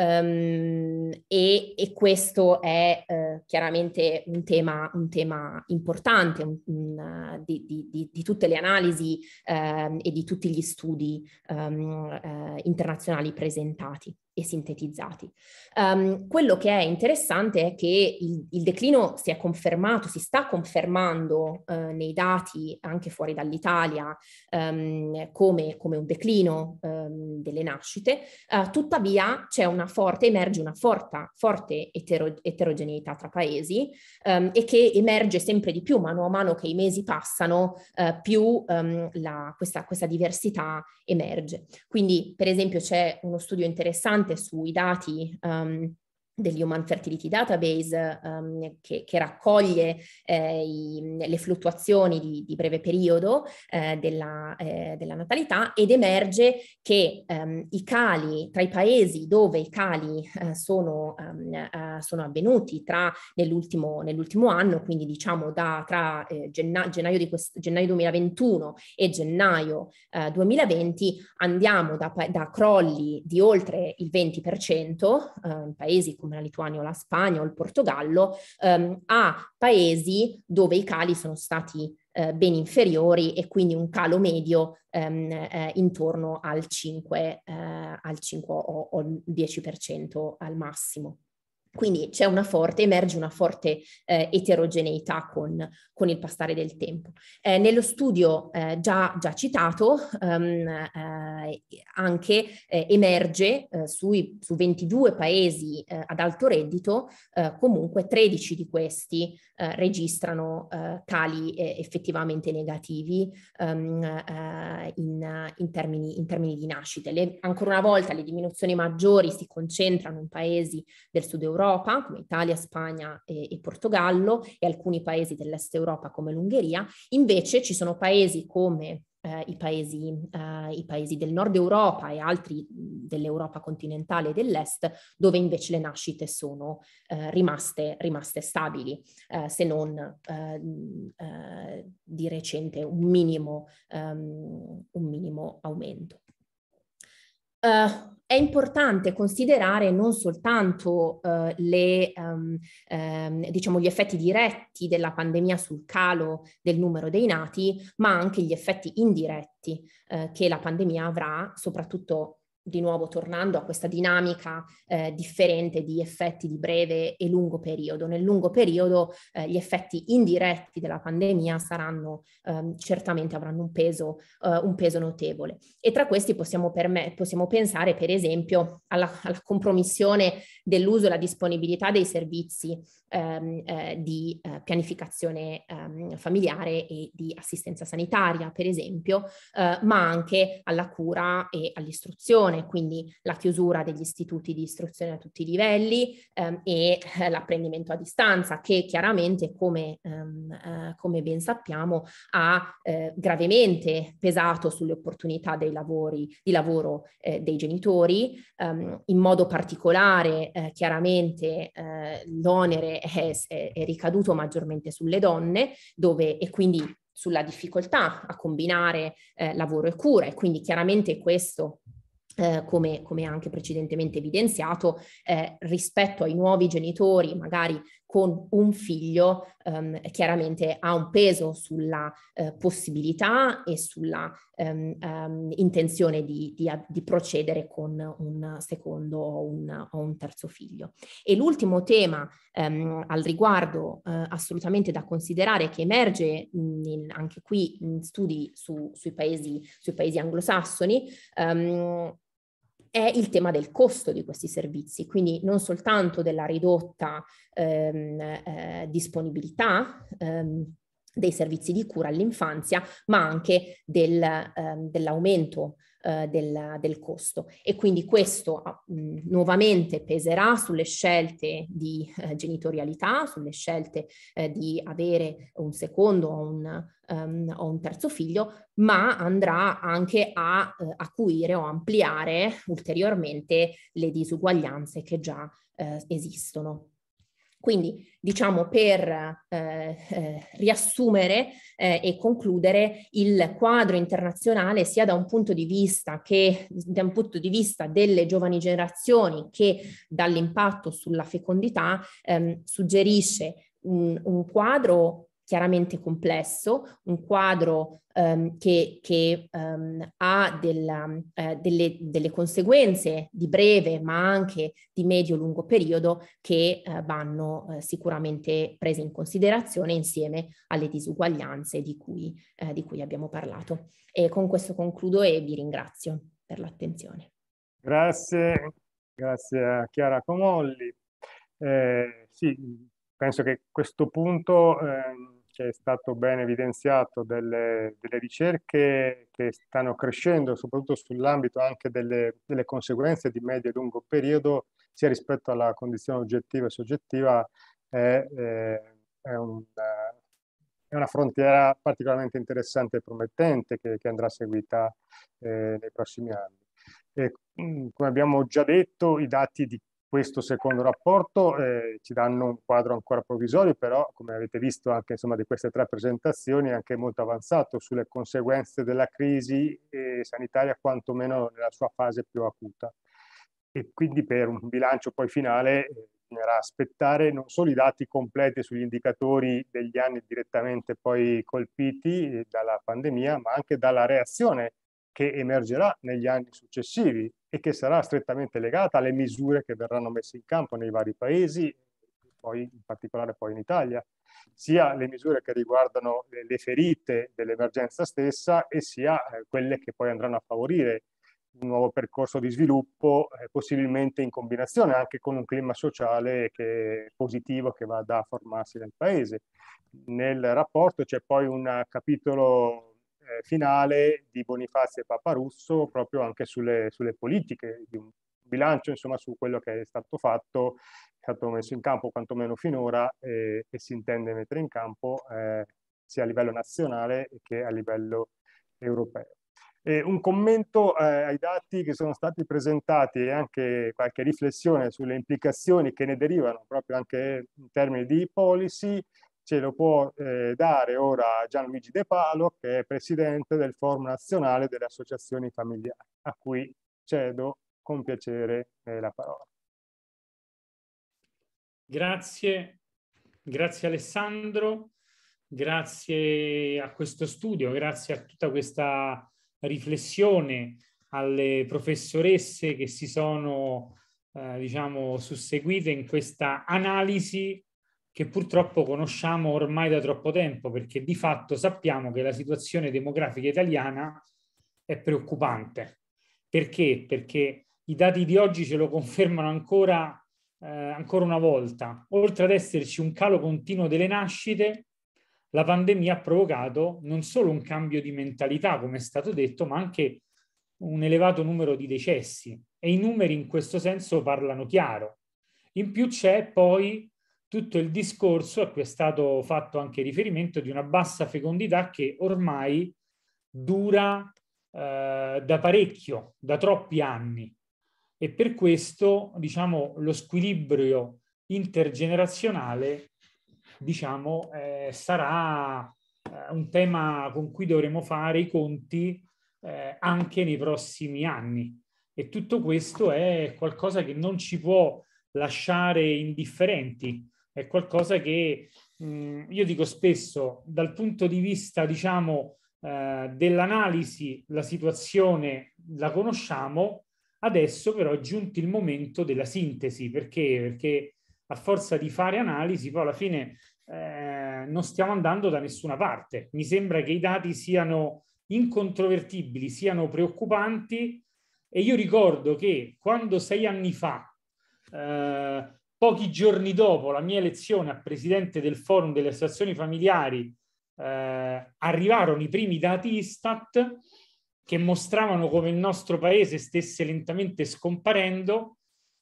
e questo è chiaramente un tema importante di tutte le analisi e di tutti gli studi internazionali presentati e sintetizzati. Quello che è interessante è che il declino si sta confermando nei dati anche fuori dall'Italia come un declino delle nascite, tuttavia emerge una forte eterogeneità tra paesi e che emerge sempre di più mano a mano che i mesi passano, più questa diversità emerge. Quindi, per esempio, c'è uno studio interessante sui dati degli Human Fertility Database che raccoglie le fluttuazioni di breve periodo della natalità, ed emerge che i cali tra i paesi dove i cali sono avvenuti nell'ultimo anno, quindi diciamo tra gennaio 2021 e gennaio 2020, andiamo da crolli di oltre il 20% in paesi come la Lituania o la Spagna o il Portogallo, a paesi dove i cali sono stati ben inferiori, e quindi un calo medio intorno al 5 o 10% al massimo. Quindi emerge una forte eterogeneità con il passare del tempo. Nello studio già citato anche emerge su 22 paesi ad alto reddito, comunque 13 di questi registrano cali effettivamente negativi in termini di nascite. Ancora una volta le diminuzioni maggiori si concentrano in paesi del sud Europa, come Italia, Spagna e Portogallo, e alcuni paesi dell'est Europa come l'Ungheria. Invece ci sono paesi come i paesi del nord Europa e altri dell'Europa continentale e dell'est, dove invece le nascite sono rimaste stabili, se non di recente un minimo aumento. È importante considerare non soltanto diciamo gli effetti diretti della pandemia sul calo del numero dei nati, ma anche gli effetti indiretti che la pandemia avrà, soprattutto di nuovo tornando a questa dinamica differente di effetti di breve e lungo periodo. Nel lungo periodo gli effetti indiretti della pandemia certamente avranno un peso notevole, e tra questi possiamo pensare per esempio alla compromissione dell'uso e la disponibilità dei servizi di pianificazione familiare e di assistenza sanitaria, per esempio, ma anche alla cura e all'istruzione, quindi la chiusura degli istituti di istruzione a tutti i livelli e l'apprendimento a distanza, che chiaramente, come ben sappiamo, ha gravemente pesato sulle opportunità di lavoro dei genitori. In modo particolare chiaramente l'onere è ricaduto maggiormente sulle donne, e quindi sulla difficoltà a combinare lavoro e cura, e quindi chiaramente questo come anche precedentemente evidenziato, rispetto ai nuovi genitori magari con un figlio, chiaramente ha un peso sulla possibilità e sulla intenzione di procedere con un secondo o un terzo figlio. E l'ultimo tema al riguardo assolutamente da considerare, che emerge anche qui in studi sui paesi anglosassoni, è il tema del costo di questi servizi, quindi non soltanto della ridotta disponibilità dei servizi di cura all'infanzia, ma anche dell'aumento del costo. E quindi questo nuovamente peserà sulle scelte di genitorialità, sulle scelte di avere un secondo o un terzo figlio, ma andrà anche a acuire o ampliare ulteriormente le disuguaglianze che già esistono. Quindi, diciamo, per riassumere e concludere, il quadro internazionale, sia da un punto di vista delle giovani generazioni che dall'impatto sulla fecondità, suggerisce un quadro chiaramente complesso, un quadro che ha delle conseguenze di breve ma anche di medio-lungo periodo che vanno sicuramente prese in considerazione insieme alle disuguaglianze di cui abbiamo parlato. E con questo concludo e vi ringrazio per l'attenzione. Grazie, grazie a Chiara Comolli. Sì, penso che questo punto che è stato ben evidenziato delle ricerche che stanno crescendo, soprattutto sull'ambito anche delle conseguenze di medio e lungo periodo, sia rispetto alla condizione oggettiva e soggettiva, è una frontiera particolarmente interessante e promettente che andrà seguita nei prossimi anni. E, come abbiamo già detto, i dati di questo secondo rapporto ci danno un quadro ancora provvisorio, però come avete visto anche insomma, di queste 3 presentazioni, è anche molto avanzato sulle conseguenze della crisi sanitaria, quantomeno nella sua fase più acuta. E quindi per un bilancio poi finale bisognerà aspettare non solo i dati completi sugli indicatori degli anni direttamente poi colpiti dalla pandemia, ma anche dalla reazione che emergerà negli anni successivi e che sarà strettamente legata alle misure che verranno messe in campo nei vari paesi, poi in particolare poi in Italia, sia le misure che riguardano le ferite dell'emergenza stessa e sia quelle che poi andranno a favorire un nuovo percorso di sviluppo, possibilmente in combinazione anche con un clima sociale che è positivo che vada a formarsi nel paese. Nel rapporto c'è poi un capitolo finale di Bonifazio e Paparusso proprio anche sulle politiche, di un bilancio insomma su quello che è stato fatto, è stato messo in campo quantomeno finora e si intende mettere in campo sia a livello nazionale che a livello europeo. Un commento ai dati che sono stati presentati e anche qualche riflessione sulle implicazioni che ne derivano proprio anche in termini di policy ce lo può dare ora Gianluigi De Palo, che è presidente del Forum Nazionale delle Associazioni Familiari, a cui cedo con piacere la parola. Grazie Alessandro, grazie a questo studio, grazie a tutta questa riflessione, alle professoresse che si sono diciamo susseguite in questa analisi che purtroppo conosciamo ormai da troppo tempo, perché di fatto sappiamo che la situazione demografica italiana è preoccupante. Perché? Perché i dati di oggi ce lo confermano ancora una volta. Oltre ad esserci un calo continuo delle nascite, la pandemia ha provocato non solo un cambio di mentalità, come è stato detto, ma anche un elevato numero di decessi. E i numeri in questo senso parlano chiaro. In più c'è poi tutto il discorso a cui è stato fatto anche riferimento di una bassa fecondità che ormai dura da parecchio, da troppi anni. E per questo, diciamo, lo squilibrio intergenerazionale, diciamo, sarà un tema con cui dovremo fare i conti anche nei prossimi anni. E tutto questo è qualcosa che non ci può lasciare indifferenti. È qualcosa che io dico spesso, dal punto di vista, diciamo, dell'analisi, la situazione la conosciamo, adesso però è giunto il momento della sintesi. Perché? Perché a forza di fare analisi, poi alla fine non stiamo andando da nessuna parte. Mi sembra che i dati siano incontrovertibili, siano preoccupanti, e io ricordo che quando 6 anni fa, pochi giorni dopo la mia elezione a presidente del Forum delle Associazioni Familiari, arrivarono i primi dati Istat che mostravano come il nostro paese stesse lentamente scomparendo,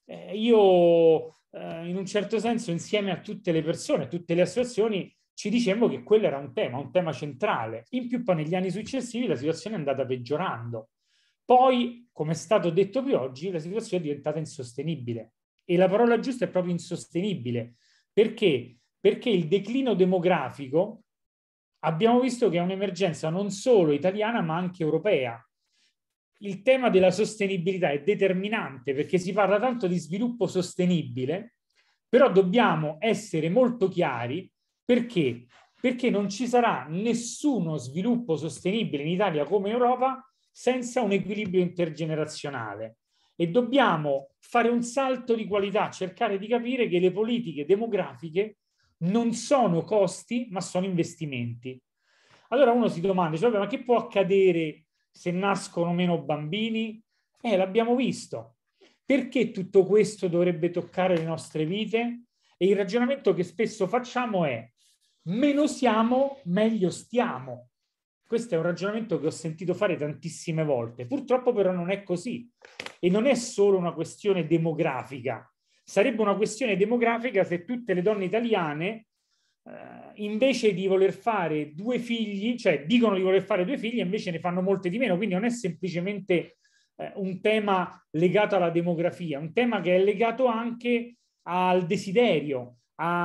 io in un certo senso, insieme a tutte le persone, a tutte le associazioni, ci dicemmo che quello era un tema centrale. In più poi negli anni successivi la situazione è andata peggiorando. Poi, come è stato detto più oggi, la situazione è diventata insostenibile. E la parola giusta è proprio insostenibile. Perché? Perché il declino demografico abbiamo visto che è un'emergenza non solo italiana ma anche europea. Il tema della sostenibilità è determinante perché si parla tanto di sviluppo sostenibile, però dobbiamo essere molto chiari perché? Perché non ci sarà nessuno sviluppo sostenibile in Italia come in Europa senza un equilibrio intergenerazionale. E dobbiamo fare un salto di qualità, cercare di capire che le politiche demografiche non sono costi, ma sono investimenti. Allora uno si domanda, cioè, ma che può accadere se nascono meno bambini? L'abbiamo visto. Perché tutto questo dovrebbe toccare le nostre vite? E il ragionamento che spesso facciamo è: meno siamo, meglio stiamo. Questo è un ragionamento che ho sentito fare tantissime volte. Purtroppo però non è così. E non è solo una questione demografica. Sarebbe una questione demografica se tutte le donne italiane, invece di voler fare 2 figli, cioè dicono di voler fare 2 figli e invece ne fanno molte di meno. Quindi non è semplicemente un tema legato alla demografia, un tema che è legato anche al desiderio,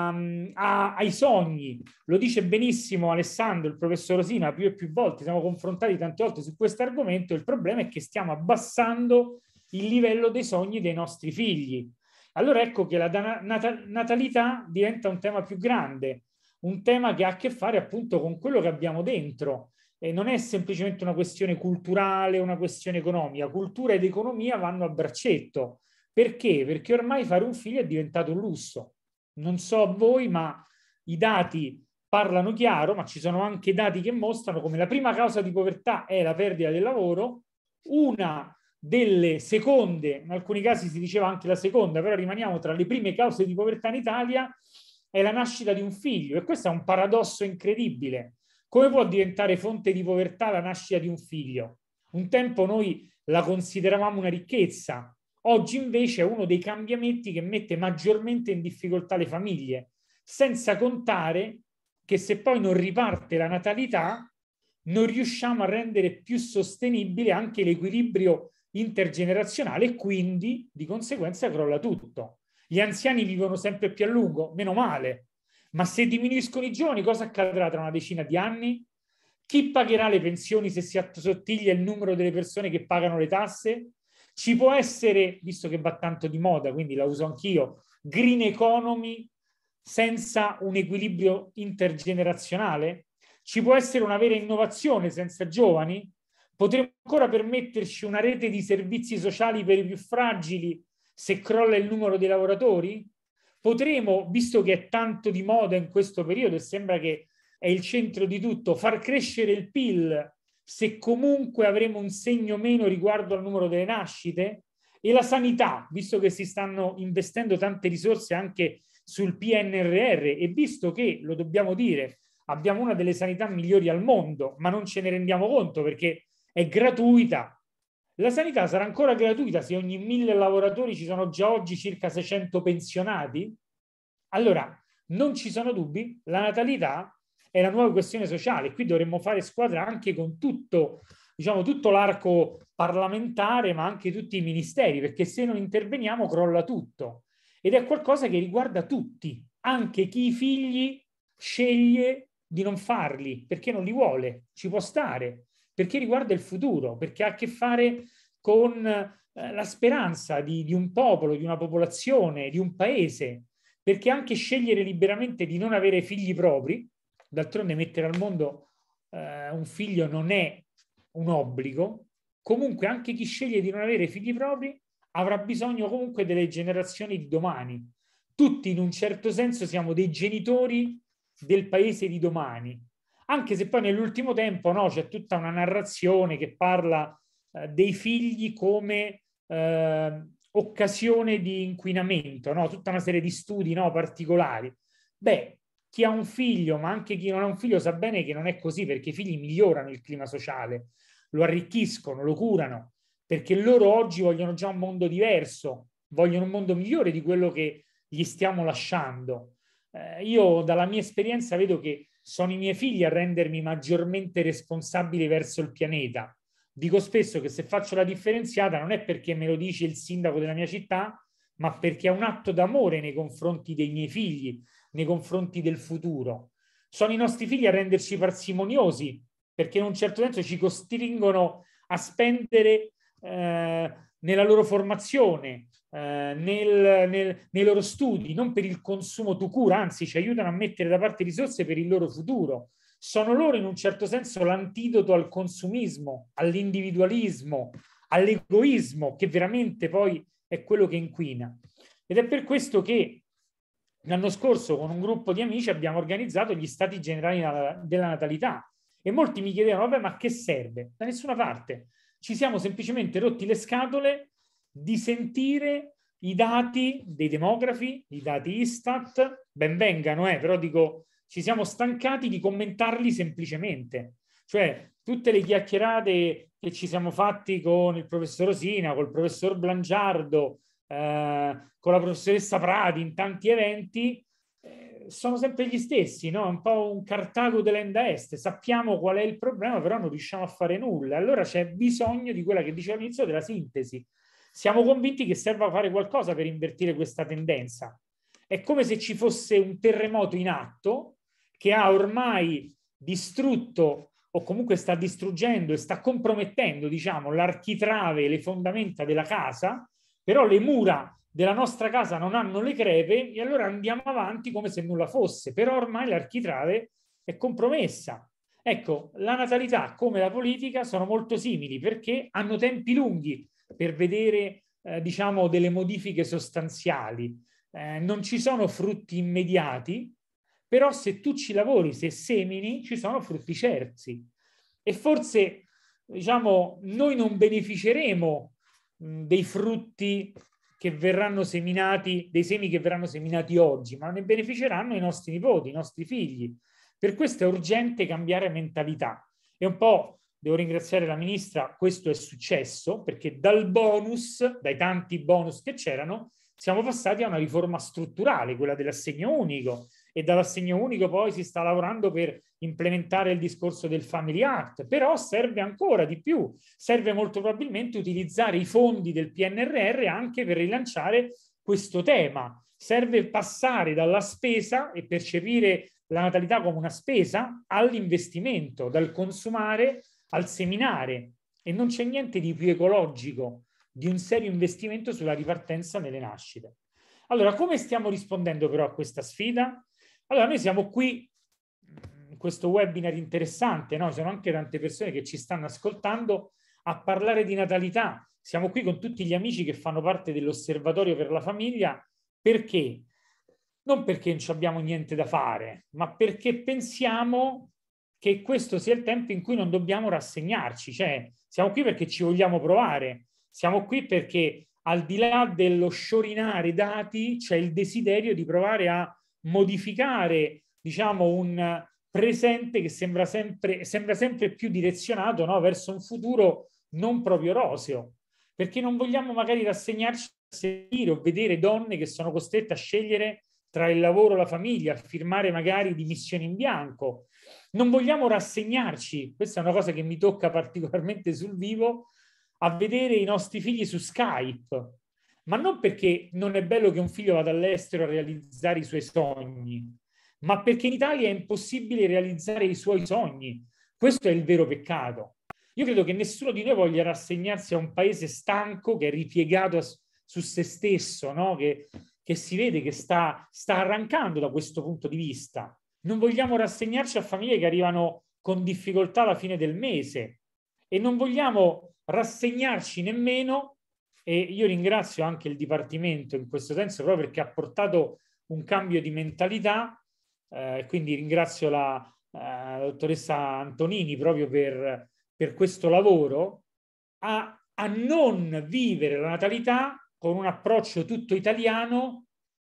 ai sogni. Lo dice benissimo Alessandro, il professor Rosina, più e più volte, siamo confrontati tante volte su questo argomento. Il problema è che stiamo abbassando il livello dei sogni dei nostri figli. Allora ecco che la natalità diventa un tema più grande, un tema che ha a che fare appunto con quello che abbiamo dentro. E non è semplicemente una questione culturale, una questione economica. Cultura ed economia vanno a braccetto. Perché? Perché ormai fare un figlio è diventato un lusso. Non so a voi, ma i dati parlano chiaro, ma ci sono anche dati che mostrano come la prima causa di povertà è la perdita del lavoro, una delle seconde, in alcuni casi si diceva anche la seconda, però rimaniamo tra le prime cause di povertà in Italia, è la nascita di un figlio. E questo è un paradosso incredibile. Come può diventare fonte di povertà la nascita di un figlio? Un tempo noi la consideravamo una ricchezza, oggi invece è uno dei cambiamenti che mette maggiormente in difficoltà le famiglie, senza contare che se poi non riparte la natalità, non riusciamo a rendere più sostenibile anche l'equilibrio intergenerazionale e quindi di conseguenza crolla tutto. Gli anziani vivono sempre più a lungo, meno male, ma se diminuiscono i giovani cosa accadrà tra una decina di anni? Chi pagherà le pensioni se si assottiglia il numero delle persone che pagano le tasse? Ci può essere, visto che va tanto di moda, quindi la uso anch'io, green economy senza un equilibrio intergenerazionale? Ci può essere una vera innovazione senza giovani? Potremmo ancora permetterci una rete di servizi sociali per i più fragili se crolla il numero dei lavoratori? Potremo, visto che è tanto di moda in questo periodo e sembra che è il centro di tutto, far crescere il PIL se comunque avremo un segno meno riguardo al numero delle nascite? E la sanità, visto che si stanno investendo tante risorse anche sul PNRR e visto che, lo dobbiamo dire, abbiamo una delle sanità migliori al mondo, ma non ce ne rendiamo conto perché è gratuita. La sanità sarà ancora gratuita se ogni 1000 lavoratori ci sono già oggi circa 600 pensionati? Allora, non ci sono dubbi, la natalità è la nuova questione sociale. Qui dovremmo fare squadra anche con tutto, diciamo, tutto l'arco parlamentare, ma anche tutti i ministeri, perché se non interveniamo crolla tutto. Ed è qualcosa che riguarda tutti, anche chi i figli sceglie di non farli, perché non li vuole, ci può stare, perché riguarda il futuro, perché ha a che fare con la speranza di un popolo, di una popolazione, di un paese, perché anche scegliere liberamente di non avere figli propri, d'altronde mettere al mondo un figlio non è un obbligo, comunque anche chi sceglie di non avere figli propri avrà bisogno comunque delle generazioni di domani. Tutti in un certo senso siamo dei genitori del paese di domani, anche se poi nell'ultimo tempo no, c'è tutta una narrazione che parla dei figli come occasione di inquinamento, no? Tutta una serie di studi, no, particolari. Beh, Chi ha un figlio, ma anche chi non ha un figlio, sa bene che non è così, perché i figli migliorano il clima sociale, lo arricchiscono, lo curano, perché loro oggi vogliono già un mondo diverso, vogliono un mondo migliore di quello che gli stiamo lasciando. Io dalla mia esperienza vedo che sono i miei figli a rendermi maggiormente responsabile verso il pianeta. Dico spesso che se faccio la differenziata non è perché me lo dice il sindaco della mia città, ma perché è un atto d'amore nei confronti dei miei figli, nei confronti del futuro. Sono i nostri figli a renderci parsimoniosi, perché in un certo senso ci costringono a spendere nella loro formazione, nei loro studi, non per il consumo to cure, anzi ci aiutano a mettere da parte risorse per il loro futuro. Sono loro in un certo senso l'antidoto al consumismo, all'individualismo, all'egoismo, che veramente poi è quello che inquina. Ed è per questo che l'anno scorso con un gruppo di amici abbiamo organizzato gli stati generali della natalità e molti mi chiedevano, vabbè, ma che serve? Da nessuna parte. Ci siamo semplicemente rotti le scatole di sentire i dati dei demografi, i dati Istat, ben vengano, però dico, ci siamo stancati di commentarli semplicemente. Cioè, tutte le chiacchierate che ci siamo fatti con il professor Rosina, col professor Blangiardo, con la professoressa Prati in tanti eventi, sono sempre gli stessi, no? Un po' un Cartago dell'Enda Est. Sappiamo qual è il problema, però non riusciamo a fare nulla. Allora c'è bisogno di quella che dicevo all'inizio, della sintesi. Siamo convinti che serva fare qualcosa per invertire questa tendenza. È come se ci fosse un terremoto in atto che ha ormai distrutto o comunque sta distruggendo e sta compromettendo, diciamo, l'architrave, le fondamenta della casa, però le mura della nostra casa non hanno le crepe e allora andiamo avanti come se nulla fosse, però ormai l'architrave è compromessa. Ecco, la natalità come la politica sono molto simili perché hanno tempi lunghi per vedere, diciamo, delle modifiche sostanziali. Non ci sono frutti immediati, però se tu ci lavori, se semini, ci sono frutti certi. E forse, diciamo, noi non beneficeremo dei frutti che verranno seminati, dei semi che verranno seminati oggi, ma ne beneficeranno i nostri nipoti, i nostri figli. Per questo è urgente cambiare mentalità. E un po', devo ringraziare la ministra, questo è successo, perché dal bonus, dai tanti bonus che c'erano, siamo passati a una riforma strutturale, quella dell'assegno unico, e dall'assegno unico poi si sta lavorando per implementare il discorso del Family Act, però serve ancora di più, serve molto probabilmente utilizzare i fondi del PNRR anche per rilanciare questo tema, serve passare dalla spesa e percepire la natalità come una spesa all'investimento, dal consumare al seminare, e non c'è niente di più ecologico di un serio investimento sulla ripartenza nelle nascite. Allora, come stiamo rispondendo però a questa sfida? Allora, noi siamo qui in questo webinar interessante, no? Ci sono anche tante persone che ci stanno ascoltando a parlare di natalità. Siamo qui con tutti gli amici che fanno parte dell'Osservatorio per la Famiglia. Perché? Non perché non abbiamo niente da fare, ma perché pensiamo che questo sia il tempo in cui non dobbiamo rassegnarci. Cioè, siamo qui perché ci vogliamo provare. Siamo qui perché al di là dello sciorinare dati c'è il desiderio di provare a modificare, diciamo, un presente che sembra sempre più direzionato, no? Verso un futuro non proprio roseo, perché non vogliamo magari rassegnarci a sentire o vedere donne che sono costrette a scegliere tra il lavoro e la famiglia, a firmare magari dimissioni in bianco. Non vogliamo rassegnarci, questa è una cosa che mi tocca particolarmente sul vivo, a vedere i nostri figli su Skype, ma non perché non è bello che un figlio vada all'estero a realizzare i suoi sogni, ma perché in Italia è impossibile realizzare i suoi sogni. Questo è il vero peccato. Io credo che nessuno di noi voglia rassegnarsi a un paese stanco, che è ripiegato su se stesso, no? Che si vede che sta arrancando da questo punto di vista. Non vogliamo rassegnarci a famiglie che arrivano con difficoltà alla fine del mese e non vogliamo rassegnarci nemmeno, e io ringrazio anche il Dipartimento in questo senso proprio perché ha portato un cambio di mentalità, quindi ringrazio la dottoressa Antonini proprio per questo lavoro, a non vivere la natalità con un approccio tutto italiano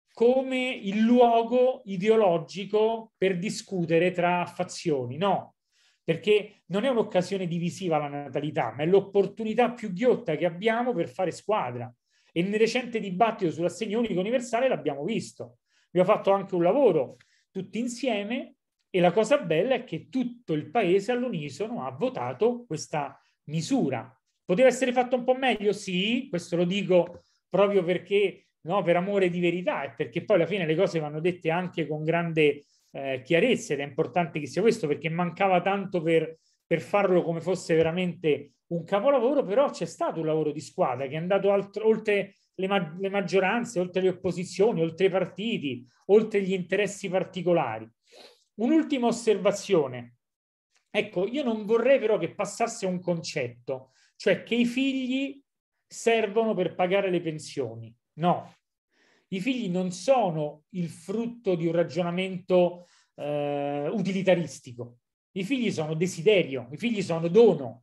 come il luogo ideologico per discutere tra fazioni. No, perché non è un'occasione divisiva la natalità, ma è l'opportunità più ghiotta che abbiamo per fare squadra. E nel recente dibattito sull'assegno unico universale l'abbiamo visto. Abbiamo fatto anche un lavoro tutti insieme e la cosa bella è che tutto il paese all'unisono ha votato questa misura. Poteva essere fatto un po' meglio? Sì, questo lo dico proprio perché, no, per amore di verità, e perché poi alla fine le cose vanno dette anche con grande chiarezza, ed è importante che sia questo, perché mancava tanto per farlo come fosse veramente un capolavoro. Però c'è stato un lavoro di squadra che è andato oltre le maggioranze, oltre le opposizioni, oltre i partiti, oltre gli interessi particolari. Un'ultima osservazione. Ecco, io non vorrei però che passasse un concetto, cioè che i figli servono per pagare le pensioni. No, i figli non sono il frutto di un ragionamento utilitaristico. I figli sono desiderio, i figli sono dono,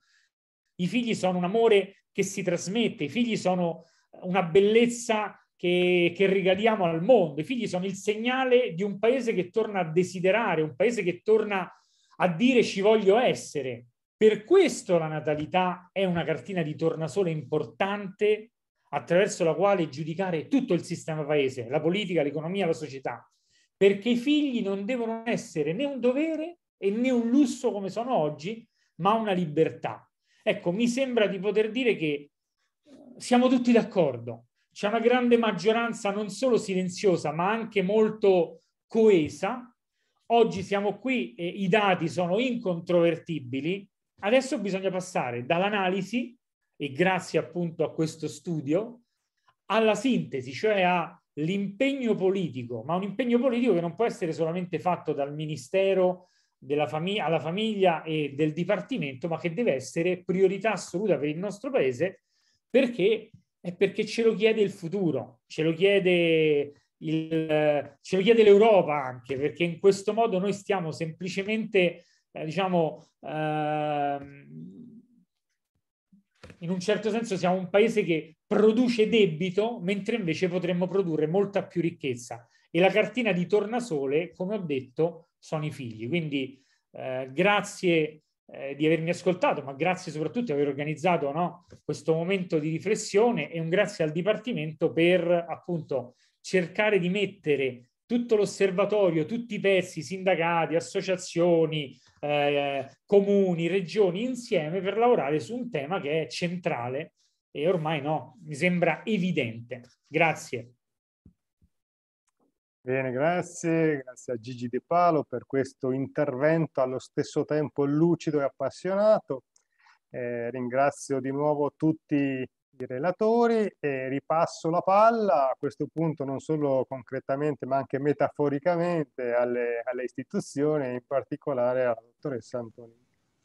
i figli sono un amore che si trasmette, i figli sono una bellezza che regaliamo al mondo, i figli sono il segnale di un paese che torna a desiderare, un paese che torna a dire ci voglio essere. Per questo la natalità è una cartina di tornasole importante attraverso la quale giudicare tutto il sistema paese, la politica, l'economia, la società, perché i figli non devono essere né un dovere e né un lusso come sono oggi, ma una libertà. Ecco, mi sembra di poter dire che siamo tutti d'accordo. C'è una grande maggioranza non solo silenziosa, ma anche molto coesa. Oggi siamo qui e i dati sono incontrovertibili. Adesso bisogna passare dall'analisi, e grazie appunto a questo studio, alla sintesi, cioè all'impegno politico, ma un impegno politico che non può essere solamente fatto dal Ministero alla famiglia e del Dipartimento, ma che deve essere priorità assoluta per il nostro Paese, perché ce lo chiede il futuro, ce lo chiede l'Europa anche, perché in questo modo noi stiamo semplicemente, in un certo senso siamo un paese che produce debito, mentre invece potremmo produrre molta più ricchezza. E la cartina di tornasole, come ho detto, sono i figli. Quindi grazie di avermi ascoltato, ma grazie soprattutto di aver organizzato, no, questo momento di riflessione, e un grazie al Dipartimento per appunto cercare di mettere tutto l'osservatorio, tutti i pezzi, sindacati, associazioni, comuni, regioni insieme per lavorare su un tema che è centrale e ormai no, mi sembra evidente. Grazie. Bene, grazie a Gigi De Palo per questo intervento allo stesso tempo lucido e appassionato. Ringrazio di nuovo tutti i relatori e ripasso la palla a questo punto non solo concretamente ma anche metaforicamente alle istituzioni, in particolare alla dottoressa Antonini.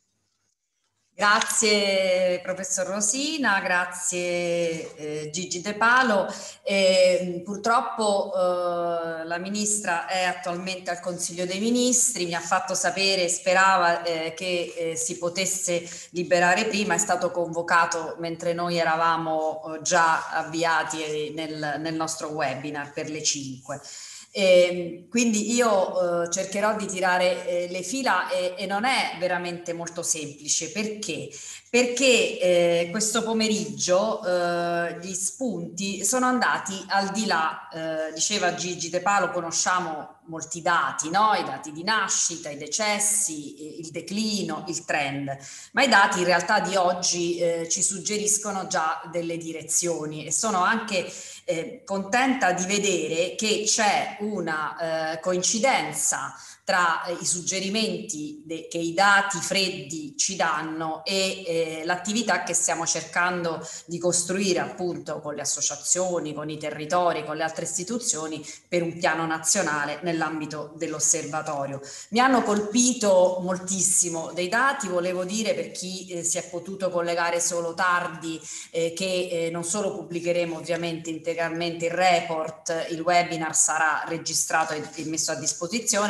Grazie professor Rosina, grazie Gigi De Palo. Purtroppo la ministra è attualmente al Consiglio dei Ministri, mi ha fatto sapere, sperava che si potesse liberare prima, è stato convocato mentre noi eravamo già avviati nel nostro webinar per le 5. Quindi io cercherò di tirare le fila e non è veramente molto semplice. Perché? Perché questo pomeriggio gli spunti sono andati al di là, diceva Gigi De Palo, conosciamo molti dati, no? I dati di nascita, i decessi, il declino, il trend, ma i dati in realtà di oggi ci suggeriscono già delle direzioni e sono anche contenta di vedere che c'è una coincidenza tra i suggerimenti che i dati freddi ci danno e l'attività che stiamo cercando di costruire appunto con le associazioni, con i territori, con le altre istituzioni per un piano nazionale nell'ambito dell'osservatorio. Mi hanno colpito moltissimo dei dati, volevo dire per chi si è potuto collegare solo tardi che non solo pubblicheremo ovviamente integralmente il report, il webinar sarà registrato e messo a disposizione, anche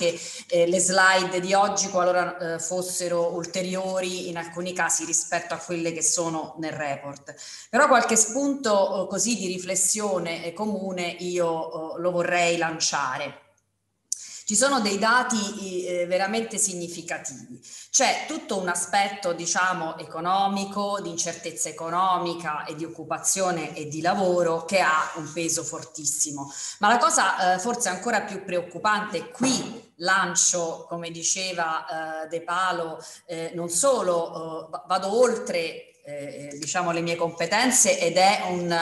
anche le slide di oggi qualora fossero ulteriori in alcuni casi rispetto a quelle che sono nel report. Però qualche spunto così di riflessione comune io lo vorrei lanciare. Ci sono dei dati veramente significativi. C'è tutto un aspetto, diciamo, economico, di incertezza economica e di occupazione e di lavoro che ha un peso fortissimo. Ma la cosa forse ancora più preoccupante, qui lancio, come diceva De Palo, non solo vado oltre diciamo le mie competenze ed è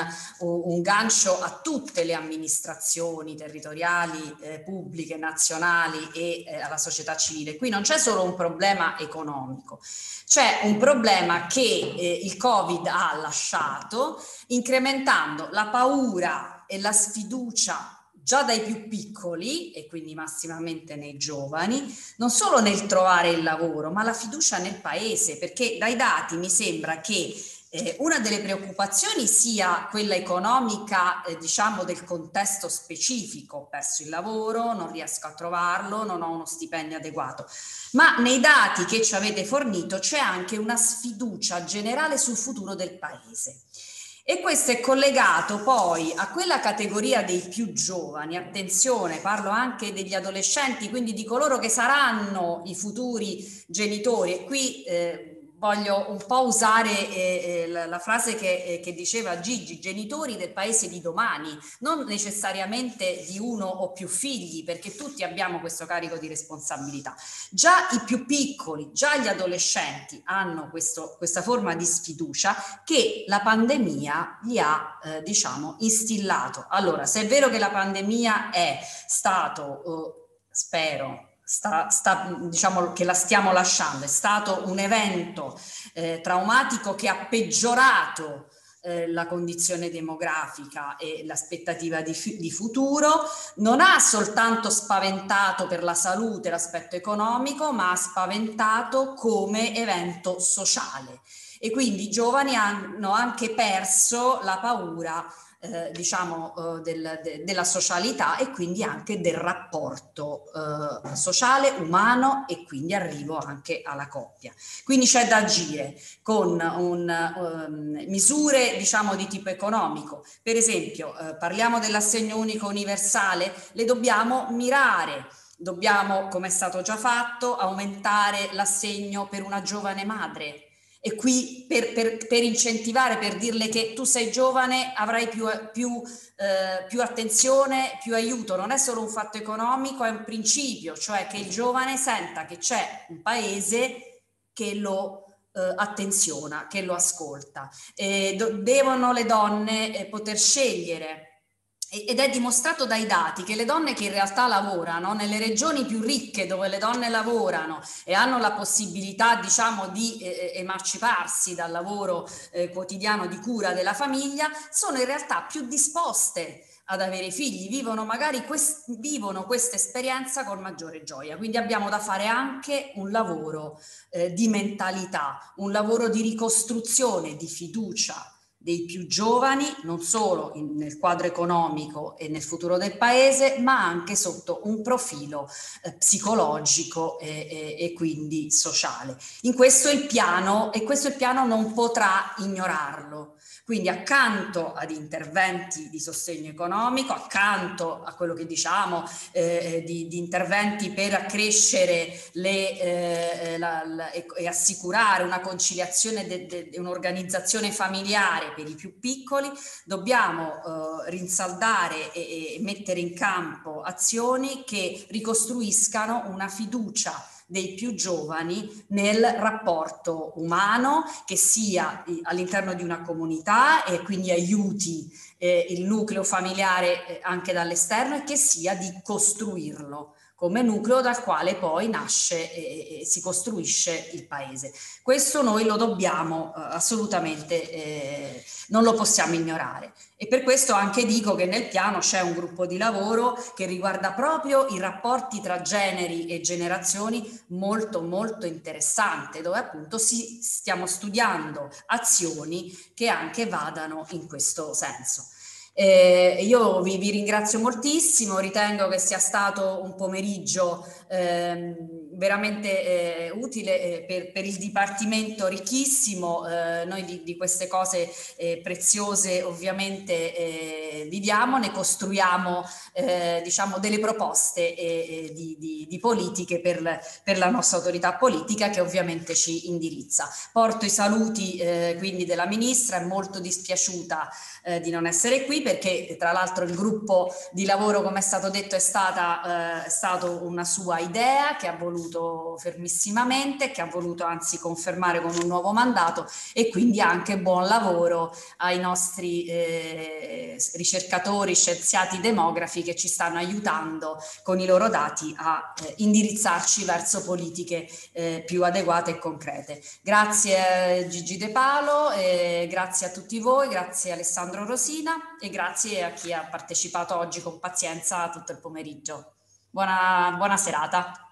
un gancio a tutte le amministrazioni territoriali, pubbliche, nazionali e alla società civile. Qui non c'è solo un problema economico, c'è un problema che il Covid ha lasciato, incrementando la paura e la sfiducia già dai più piccoli e quindi massimamente nei giovani, non solo nel trovare il lavoro, ma la fiducia nel paese, perché dai dati mi sembra che una delle preoccupazioni sia quella economica, diciamo, del contesto specifico. Ho perso il lavoro, non riesco a trovarlo, non ho uno stipendio adeguato. Ma nei dati che ci avete fornito c'è anche una sfiducia generale sul futuro del paese. E questo è collegato poi a quella categoria dei più giovani, attenzione, parlo anche degli adolescenti, quindi di coloro che saranno i futuri genitori. E qui voglio un po' usare la frase che diceva Gigi, genitori del paese di domani, non necessariamente di uno o più figli, perché tutti abbiamo questo carico di responsabilità. Già i più piccoli, già gli adolescenti hanno questa forma di sfiducia che la pandemia gli ha, diciamo, instillato. Allora, se è vero che la pandemia è stato, spero, diciamo che la stiamo lasciando, è stato un evento traumatico che ha peggiorato la condizione demografica e l'aspettativa di futuro, non ha soltanto spaventato per la salute l'aspetto economico, ma ha spaventato come evento sociale. E quindi i giovani hanno anche perso la paura diciamo della socialità e quindi anche del rapporto sociale, umano, e quindi arrivo anche alla coppia. Quindi c'è da agire con misure, diciamo, di tipo economico. Per esempio parliamo dell'assegno unico universale, le dobbiamo mirare. Dobbiamo, come è stato già fatto, aumentare l'assegno per una giovane madre. E qui per incentivare, per dirle che tu sei giovane, avrai più attenzione, più aiuto. Non è solo un fatto economico, è un principio, cioè che il giovane senta che c'è un paese che lo attenziona, che lo ascolta. Devono le donne poter scegliere. Ed è dimostrato dai dati che le donne che in realtà lavorano nelle regioni più ricche, dove le donne lavorano e hanno la possibilità, diciamo, di emanciparsi dal lavoro quotidiano di cura della famiglia, sono in realtà più disposte ad avere figli, vivono magari vivono questa esperienza con maggiore gioia. Quindi abbiamo da fare anche un lavoro di mentalità, un lavoro di ricostruzione, di fiducia dei più giovani, non solo nel quadro economico e nel futuro del paese, ma anche sotto un profilo psicologico e quindi sociale. In questo il piano, e questo il piano non potrà ignorarlo. Quindi accanto ad interventi di sostegno economico, accanto a quello che diciamo di interventi per accrescere e assicurare una conciliazione un'organizzazione familiare per i più piccoli, dobbiamo rinsaldare e mettere in campo azioni che ricostruiscano una fiducia dei più giovani nel rapporto umano, che sia all'interno di una comunità e quindi aiuti il nucleo familiare anche dall'esterno, e che sia di costruirlo come nucleo dal quale poi nasce e si costruisce il paese. Questo noi lo dobbiamo assolutamente, non lo possiamo ignorare. E per questo anche dico che nel piano c'è un gruppo di lavoro che riguarda proprio i rapporti tra generi e generazioni molto molto interessante, dove appunto stiamo studiando azioni che anche vadano in questo senso. Io vi ringrazio moltissimo, ritengo che sia stato un pomeriggio veramente utile per il Dipartimento, ricchissimo. Noi di queste cose preziose ovviamente viviamo, ne costruiamo diciamo delle proposte di politiche per la nostra autorità politica, che ovviamente ci indirizza. Porto i saluti quindi della Ministra, è molto dispiaciuta di non essere qui, perché tra l'altro il gruppo di lavoro, come è stato detto, è stato una sua idea che ha voluto fermissimamente, che ha voluto anzi confermare con un nuovo mandato, e quindi anche buon lavoro ai nostri ricercatori, scienziati, demografi che ci stanno aiutando con i loro dati a indirizzarci verso politiche più adeguate e concrete. Grazie Gigi De Palo, grazie a tutti voi, grazie Alessandro Rosina e grazie a chi ha partecipato oggi con pazienza tutto il pomeriggio. Buona serata.